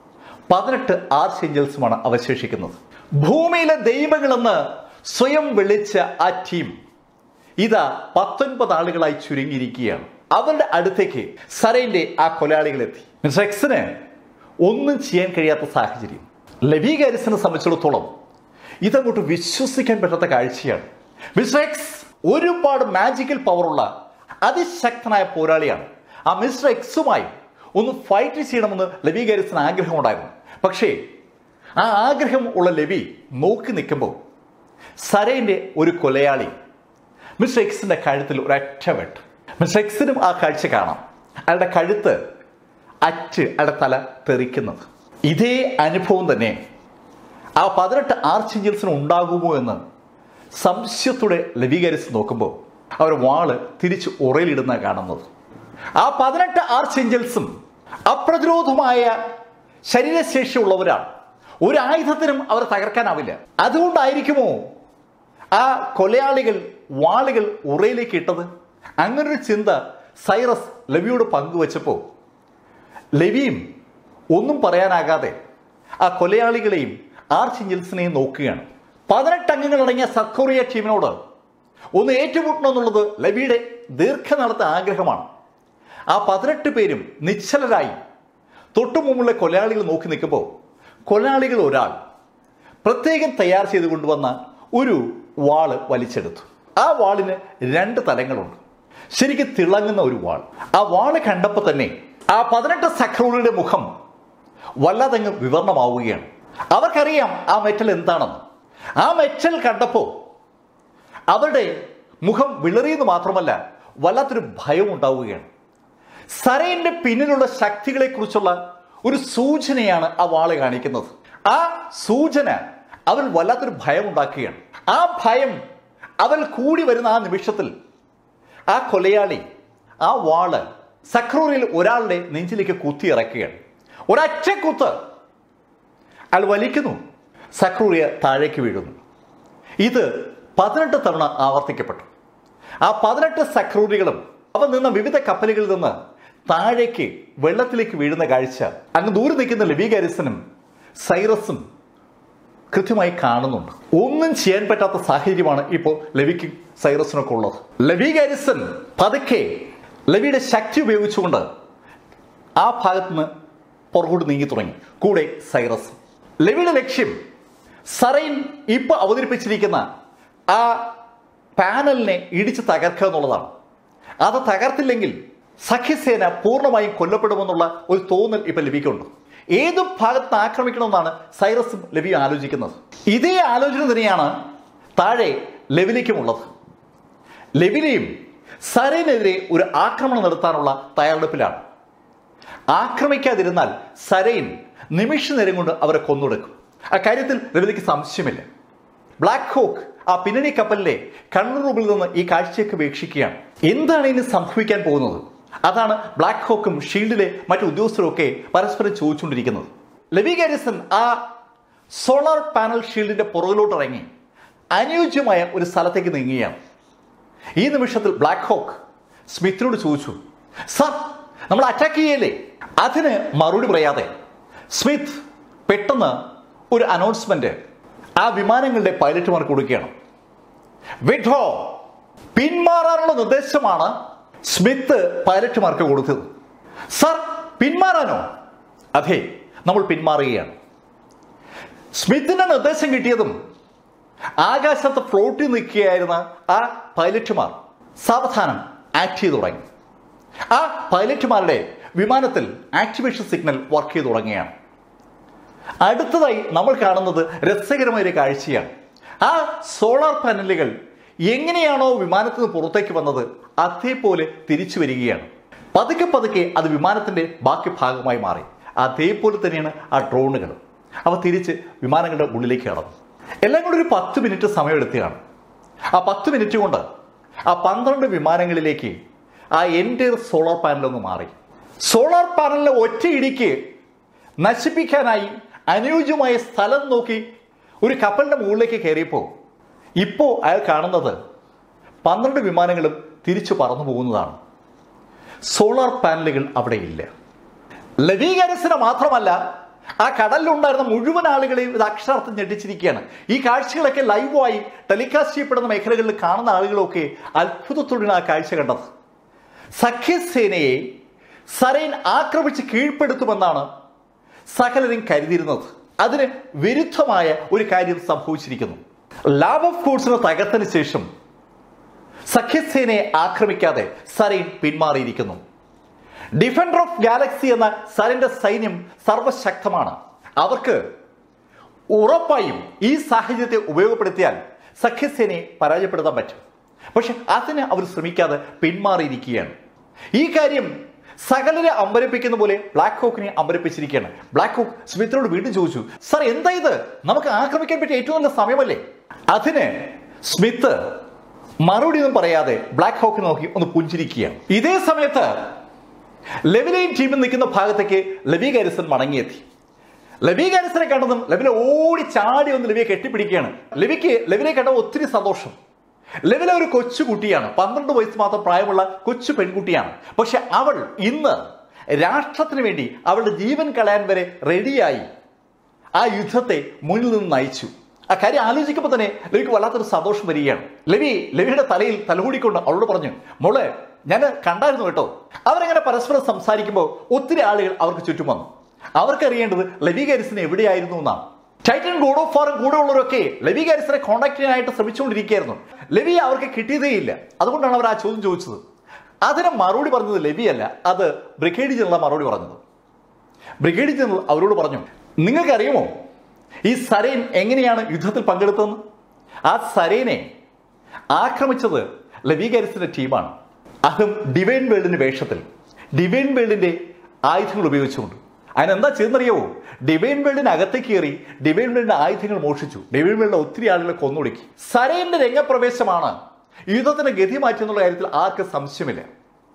18 ആർച്ച് ഏഞ്ചൽസുമാണ് അവശേഷിക്കുന്നത്. ഭൂമിയിലെ ദൈവങ്ങളെന്ന് സ്വയം വിളിച്ച ആ ടീം ഇതാ 19 ആളുകളായി ചുരുങ്ങിയിരിക്കുകയാണ്. അവരുടെ അടുത്തേക്ക് സരൈന്റെ ആ കൊലയാളികളെത്തി. മിസ്റ്റർ എക്സിന് ഒന്നും ചെയ്യാൻ കഴിയാത്ത സാഹചര്യം. ലെവി ഗാരിസനെ സംബന്ധിച്ചിടത്തോളം ഇതങ്ങോട്ട് വിശ്വസിക്കാൻ പറ്റാത്ത കാഴ്ചയാണ്. മിസ്റ്റർ എക്സ് ഒരുപാട് മാജിക്കൽ പവറുള്ള അതിശക്തനായ പോരാളിയാണ്. ആ മിസ്റ്റർ എക്സുമായി ഒന്ന് ഫൈറ്റ് ചെയ്യണമെന്ന് ലെവി ഗാരിസന് ആഗ്രഹമുണ്ടായിരുന്നു. പക്ഷേ ആ ആഗ്രഹം ഉള്ള ലെവി നോക്കി നിൽക്കുമ്പോൾ സരൈന്റെ ഒരു കൊലയാളി മിസ്റ്റർ എക്സിന്റെ കഴുത്തിൽ ഒരൊറ്റ വെട്ട്. മിസ്റ്റർ എക്സിനും ആ കാഴ്ച കാണാം. അയാളുടെ കഴുത്ത് അറ്റ് അയാളുടെ തല തെറിക്കുന്നത്. ഇതേ അനുഭവം തന്നെ ആ 18 ആർച്ച് ഏഞ്ചൽസിന് ഉണ്ടാകുമോ എന്ന് സംശയത്തോടെ ലെവി ഗാരിസൺ നോക്കുമ്പോൾ അവർ വാള് തിരിച്ച് ഉറയിലിടുന്ന കാണുന്നത്. ആ 18 ആർച്ച് ഏഞ്ചൽസും അപ്രതിരോധമായ ശരീരശേഷിയുള്ളവരാണ്. ഒരു ആയുധത്തിനും അവർ തകർക്കാനാവില്ല. അതുകൊണ്ടായിരിക്കുമോ ആ കൊലയാളികൾ വാളുകൾ ഉറയിലേക്ക് ഇട്ടത്? അങ്ങനൊരു ചിന്ത സൈറസ് ലെവിയോട് പങ്കുവച്ചപ്പോൾ ലെവിയും ഒന്നും പറയാനാകാതെ ആ കൊലയാളികളെയും ആർച്ച് ഏഞ്ചൽസിനെയും നോക്കുകയാണ്. 18 അംഗങ്ങളടങ്ങിയ സക്കോറിയ ടീമിനോട് ഒന്ന് ഏറ്റുമുട്ടണമെന്നുള്ളത് ലെവിയുടെ ദീർഘനാളത്തെ ആഗ്രഹമാണ്. ആ 18 പേരും നിശ്ചലരായി തൊട്ടുമുമ്പുള്ള കൊലയാളികൾ നോക്കി നിൽക്കുമ്പോൾ കൊലയാളികൾ ഒരാൾ പ്രത്യേകം തയ്യാർ ചെയ്ത് കൊണ്ടുവന്ന ഒരു വാള് വലിച്ചെടുത്തു. ആ വാളിന് 2 തലങ്ങളുണ്ട്. ശരിക്കും തിളങ്ങുന്ന ഒരു വാൾ. ആ വാള് കണ്ടപ്പോൾ തന്നെ ആ 18 സഖ്രൂരുടെ മുഖം വല്ലാതങ്ങ് വിവരണമാവുകയാണ്. അവർക്കറിയാം ആ മെറ്റൽ എന്താണെന്ന്. ആ മെറ്റൽ കണ്ടപ്പോൾ അവരുടെ മുഖം വിളറിയെന്ന് മാത്രമല്ല വല്ലാത്തൊരു ഭയം ഉണ്ടാവുകയാണ്. സരൈന്റെ പിന്നിലുള്ള ശക്തികളെ കുറിച്ചുള്ള ഒരു സൂചനയാണ് ആ വാള് കാണിക്കുന്നത്. ആ സൂചന അവൻ വല്ലാത്തൊരു ഭയം ഉണ്ടാക്കുകയാണ്. ആ ഭയം അവൻ കൂടി വരുന്ന ആ നിമിഷത്തിൽ ആ കൊലയാളി ആ വാള് സക്രൂരിൽ ഒരാളുടെ നെഞ്ചിലേക്ക് കുത്തി ഇറക്കുകയാണ്. ഒരൊറ്റ കുത്ത് അയാൾ വലിക്കുന്നു. സക്രൂരിയ താഴേക്ക് വീഴുന്നു. ഇത് 18 തവണ ആവർത്തിക്കപ്പെട്ടു. ആ 18 സക്രൂരികളും അവ നിന്ന വിവിധ കപ്പലുകളിൽ നിന്ന് താഴേക്ക് വെള്ളത്തിലേക്ക് വീഴുന്ന കാഴ്ച അങ്ങ് ദൂരെ നിൽക്കുന്ന ലെവി ഗാരിസനും സൈറസും കൃത്യമായി കാണുന്നുണ്ട്. ഒന്നും ചെയ്യാൻ പറ്റാത്ത സാഹചര്യമാണ് ഇപ്പോൾ ലെവിക്കും സൈറസിനൊക്കെ ഉള്ളത്. ലെവി ഗാരിസൺ പതുക്കെ ലെവിയുടെ ശക്തി ഉപയോഗിച്ചുകൊണ്ട് ആ ഭാഗത്തുനിന്ന് പുറകോട്ട് നീങ്ങി തുടങ്ങി. കൂടെ സൈറസ്. ലെവിയുടെ ലക്ഷ്യം സറൈൻ ഇപ്പൊ അവതരിപ്പിച്ചിരിക്കുന്ന ആ പാനലിനെ ഇടിച്ച് തകർക്കുക എന്നുള്ളതാണ്. അത് തകർത്തില്ലെങ്കിൽ സഖ്യസേന പൂർണ്ണമായും കൊല്ലപ്പെടുമെന്നുള്ള ഒരു തോന്നൽ ഇപ്പൊ ലെവിക്കുണ്ട്. ഏതു ഭാഗത്ത് ആക്രമിക്കണമെന്നാണ് സൈറസും ലെവിയും ആലോചിക്കുന്നത്. ഇതേ ആലോചന തന്നെയാണ് താഴെ ലെവിലേക്കുമുള്ളത്. ലെവിനെയും സരൈനെതിരെ ഒരു ആക്രമണം നടത്താനുള്ള തയ്യാറെടുപ്പിലാണ്. ആക്രമിക്കാതിരുന്നാൽ സരൈൻ നിമിഷ നേരം കൊണ്ട് അവരെ കൊന്നൊടുക്കും. അക്കാര്യത്തിൽ ലെവിലേക്ക് സംശയമില്ല. ബ്ലാക്ക് ഹോക്ക് ആ പിന്നണി കപ്പലിലെ കണ്ണൂർ റൂമിൽ നിന്ന് ഈ കാഴ്ചയൊക്കെ വീക്ഷിക്കുകയാണ്. എന്താണ് ഇനി സംഭവിക്കാൻ പോകുന്നത്? അതാണ് ബ്ലാക്ക് ഹോക്കും ഷീൽഡിലെ മറ്റു ഉദ്യോഗസ്ഥരും ഒക്കെ പരസ്പരം ചോദിച്ചുകൊണ്ടിരിക്കുന്നത്. ലെവി ഗാരിസൺ ആ സോളാർ പാനൽ ഷീൽഡിന്റെ പുറകിലോട്ട് ഇറങ്ങി അനുയോജ്യമായ ഒരു സ്ഥലത്തേക്ക് നീങ്ങുകയാണ്. ഈ നിമിഷത്തിൽ ബ്ലാക്ക് ഹോക്ക് സ്മിത്തിനോട് ചോദിച്ചു, സർ നമ്മൾ അറ്റാക്ക് ചെയ്യല്ലേ? അതിന് മറുപടി പറയാതെ സ്മിത്ത് പെട്ടെന്ന് ഒരു അനൗൺസ്മെന്റ് ആ വിമാനങ്ങളുടെ പൈലറ്റുമാർക്ക് കൊടുക്കുകയാണ്. വിഡ്രോ, പിന്മാറാനുള്ള നിർദ്ദേശമാണ് സ്മിത്ത് പൈലറ്റുമാർക്ക് കൊടുത്തത്. സർ പിന്മാറാനോ? അതെ, നമ്മൾ പിന്മാറുകയാണ്. സ്മിത്തിന്റെ നിർദ്ദേശം കിട്ടിയതും ആകാശത്ത് ഫ്ലോട്ടിൽ നിൽക്കുകയായിരുന്ന ആ പൈലറ്റുമാർ സാവധാനം ആക്ട് ചെയ്തു തുടങ്ങി. ആ പൈലറ്റുമാരുടെ വിമാനത്തിൽ ആക്ടിവേഷൻ സിഗ്നൽ വർക്ക് ചെയ്തു തുടങ്ങുകയാണ്. അടുത്തതായി നമ്മൾ കാണുന്നത് രസകരമായ ഒരു കാഴ്ചയാണ്. ആ സോളാർ പാനലുകൾ എങ്ങനെയാണോ വിമാനത്തിൽ നിന്ന് പുറത്തേക്ക് വന്നത് അതേപോലെ തിരിച്ചു വരികയാണ്. പതുക്കെ പതുക്കെ അത് വിമാനത്തിന്റെ ബാക്കി ഭാഗമായി മാറി. അതേപോലെ തന്നെയാണ് ആ ഡ്രോണുകൾ. അവ തിരിച്ച് വിമാനങ്ങളുടെ ഉള്ളിലേക്ക് കടന്നു. എല്ലാം കൂടി ഒരു 10 മിനിറ്റ് സമയമെടുത്തുകയാണ്. ആ 10 മിനിറ്റ് കൊണ്ട് ആ 12 വിമാനങ്ങളിലേക്ക് ആ എൻറ്റയർ സോളാർ പാനൽ ഒന്ന് മാറി. സോളാർ പാനലിനെ ഒറ്റയിടിക്ക് നശിപ്പിക്കാനായി അനുയോജ്യമായ സ്ഥലം നോക്കി ഒരു കപ്പലിന്റെ മുകളിലേക്ക് കയറിയപ്പോൾ ഇപ്പോൾ അയാൾ കാണുന്നത് 12 വിമാനങ്ങളും തിരിച്ചു പറന്നു പോകുന്നതാണ്. സോളാർ പാനലുകൾ അവിടെ ഇല്ല. ലെവി ഗാരിസനെ മാത്രമല്ല, ആ കടലിലുണ്ടായിരുന്ന മുഴുവൻ ആളുകളെയും ഇത് അക്ഷരാർത്ഥം ഞെട്ടിച്ചിരിക്കുകയാണ്. ഈ കാഴ്ചകളൊക്കെ ലൈവായി ടെലികാസ്റ്റ് ചെയ്യപ്പെടുന്ന മേഖലകളിൽ കാണുന്ന ആളുകളൊക്കെ അത്ഭുതത്തോടെയാണ് ആ കാഴ്ച കണ്ടത്. സഖ്യസേനയെ സരൈൻ ആക്രമിച്ച് കീഴ്പ്പെടുത്തുമെന്നാണ് സകലരും കരുതിയിരുന്നത്. അതിന് വിരുദ്ധമായ ഒരു കാര്യം സംഭവിച്ചിരിക്കുന്നു. ലാബ് ഓഫ് കോഴ്സിന് തകർത്തതിന് ശേഷം സഖ്യസേനയെ ആക്രമിക്കാതെ സരൈൻ പിന്മാറിയിരിക്കുന്നു. ഡിഫൻഡർ ഓഫ് ഗാലക്സി എന്ന സരൈന്റെ സൈന്യം സർവശക്തമാണ്. അവർക്ക് ഉറപ്പായും ഈ സാഹചര്യത്തെ ഉപയോഗപ്പെടുത്തിയാൽ സഖ്യസേനയെ പരാജയപ്പെടുത്താൻ പറ്റും. പക്ഷെ അതിന് അവർ ശ്രമിക്കാതെ പിന്മാറിയിരിക്കുകയാണ്. ഈ കാര്യം സകലരെ അമ്പരപ്പിക്കുന്ന പോലെ ബ്ലാക്ക് ഹോക്കിനെ അമ്പരപ്പിച്ചിരിക്കുകയാണ്. ബ്ലാക്ക് ഹോക്ക് സ്മിത്തിനോട് വീണ്ടും ചോദിച്ചു, സാർ എന്താ ഇത്? നമുക്ക് ആക്രമിക്കാൻ പറ്റിയ ഏറ്റവും നല്ല സമയമല്ലേ? അതിന് സ്മിത്ത് മറുപടി ഒന്നും പറയാതെ ബ്ലാക്ക് ഹോക്കിനെ നോക്കി ഒന്ന് പുഞ്ചിരിക്കുകയാണ്. ഇതേ സമയത്ത് ലെവിലൈൻ ടീമിൽ നിൽക്കുന്ന ഭാഗത്തേക്ക് ലെവി ഗാരിസൺ മടങ്ങിയെത്തി. ലെവി ഗാരിസനെ കണ്ടതും ലെവിലെ ഓടി ചാടി ഒന്ന് ലെവിയെ കെട്ടിപ്പിടിക്കുകയാണ്. ലെവിലെ കണ്ട ഒത്തിരി സന്തോഷം. ലെവില ഒരു കൊച്ചുകുട്ടിയാണ്, 12 വയസ്സ് മാത്രം പ്രായമുള്ള കൊച്ചു പെൺകുട്ടിയാണ്. പക്ഷെ അവൾ ഇന്ന് രാഷ്ട്രത്തിന് വേണ്ടി അവളുടെ ജീവൻ കളയാൻ വരെ റെഡിയായി ആ യുദ്ധത്തെ മുന്നിൽ നിന്ന് നയിച്ചു. ആ കാര്യം ആലോചിക്കുമ്പോൾ തന്നെ ലെവിക്ക് വല്ലാത്തൊരു സന്തോഷം വരികയാണ്. ലെവിയുടെ തലയിൽ തലകൂടിക്കൊണ്ട് അവളോട് പറഞ്ഞു, മോളെ ഞാൻ കണ്ടായിരുന്നു കേട്ടോ. അവരങ്ങനെ പരസ്പരം സംസാരിക്കുമ്പോൾ ഒത്തിരി ആളുകൾ അവർക്ക് ചുറ്റും വന്നു. അവർക്കറിയേണ്ടത് ലെവി ഗാരിസൺ എവിടെയായിരുന്നു എന്നാണ്. ടൈറ്റൻ ഗോഡ് ഓഫ് വാറും കൂടെ ഉള്ളവരൊക്കെ ലെവി ഗാരിസനെ കോൺടാക്ട് ചെയ്യാനായിട്ട് ശ്രമിച്ചുകൊണ്ടിരിക്കുകയായിരുന്നു. ലെവിയെ അവർക്ക് കിട്ടിയതേയില്ല. അതുകൊണ്ടാണ് അവർ ആ ചോദ്യം ചോദിച്ചത്. അതിന് മറുപടി പറഞ്ഞത് ലെവി അല്ല, അത് ബ്രിഗേഡിയർ ജനറൽ മറുപടി പറഞ്ഞത്. ബ്രിഗേഡിയർ ജനറൽ അവരോട് പറഞ്ഞു, നിങ്ങൾക്കറിയുമോ ഈ സരൈൻ എങ്ങനെയാണ് യുദ്ധത്തിൽ പങ്കെടുത്തതെന്ന്? ആ സരൈനെ ആക്രമിച്ചത് ലെവി ഗാരിസന്റെ ടീമാണ്. അതും ഡിവൈൻ വേൾഡിന്റെ വേഷത്തിൽ, ഡിവൈൻ വേൾഡിന്റെ ആയുധങ്ങൾ ഉപയോഗിച്ചുകൊണ്ട്. അതിനെന്താ ചെയ്തെന്നറിയാവോ? ഡിവൈൻ വേൾഡിന് അകത്തേക്ക് കയറി ഡിവൈൻ വേൾഡിന്റെ ആയുധങ്ങൾ മോഷിച്ചു. ഡിവൈൻ വേൾഡിലെ ഒത്തിരി ആളുകളെ കൊന്നൊടുക്കി. സരൈന്റെ രംഗപ്രവേശമാണ് യുദ്ധത്തിന്റെ ഗതി മാറ്റിയെന്നുള്ള കാര്യത്തിൽ ആർക്കും സംശയമില്ല.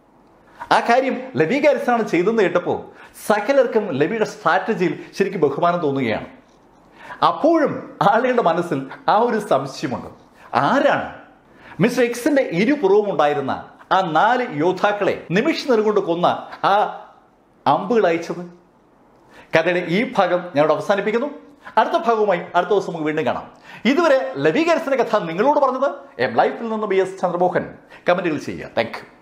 ആ കാര്യം ലെവി ഗാരിസനാണ് ചെയ്തെന്ന് കേട്ടപ്പോൾ സകലർക്കും ലെവിയുടെ സ്ട്രാറ്റജിയിൽ ശരിക്കും ബഹുമാനം തോന്നുകയാണ്. അപ്പോഴും ആളുകളുടെ മനസ്സിൽ ആ ഒരു സംശയമുണ്ട്. ആരാണ് മിസ്റ്റർ എക്സിന്റെ ഇരുപുറവും ഉണ്ടായിരുന്ന ആ 4 യോദ്ധാക്കളെ നിമിഷ നേരം കൊണ്ട് കൊന്ന ആ അമ്പുകൾ അയച്ചത്? കഥയുടെ ഈ ഭാഗം ഞാനോട് അവസാനിപ്പിക്കുന്നു. അടുത്ത ഭാഗവുമായി അടുത്ത ദിവസം നമുക്ക് വീണ്ടും കാണാം. ഇതുവരെ ലെവി ഗാരിസന്റെ കഥ നിങ്ങളോട് പറഞ്ഞത് MLIFEൽ നിന്ന് BS ചന്ദ്രമോഹൻ. കമന്റുകൾ ചെയ്യുക. Thank U.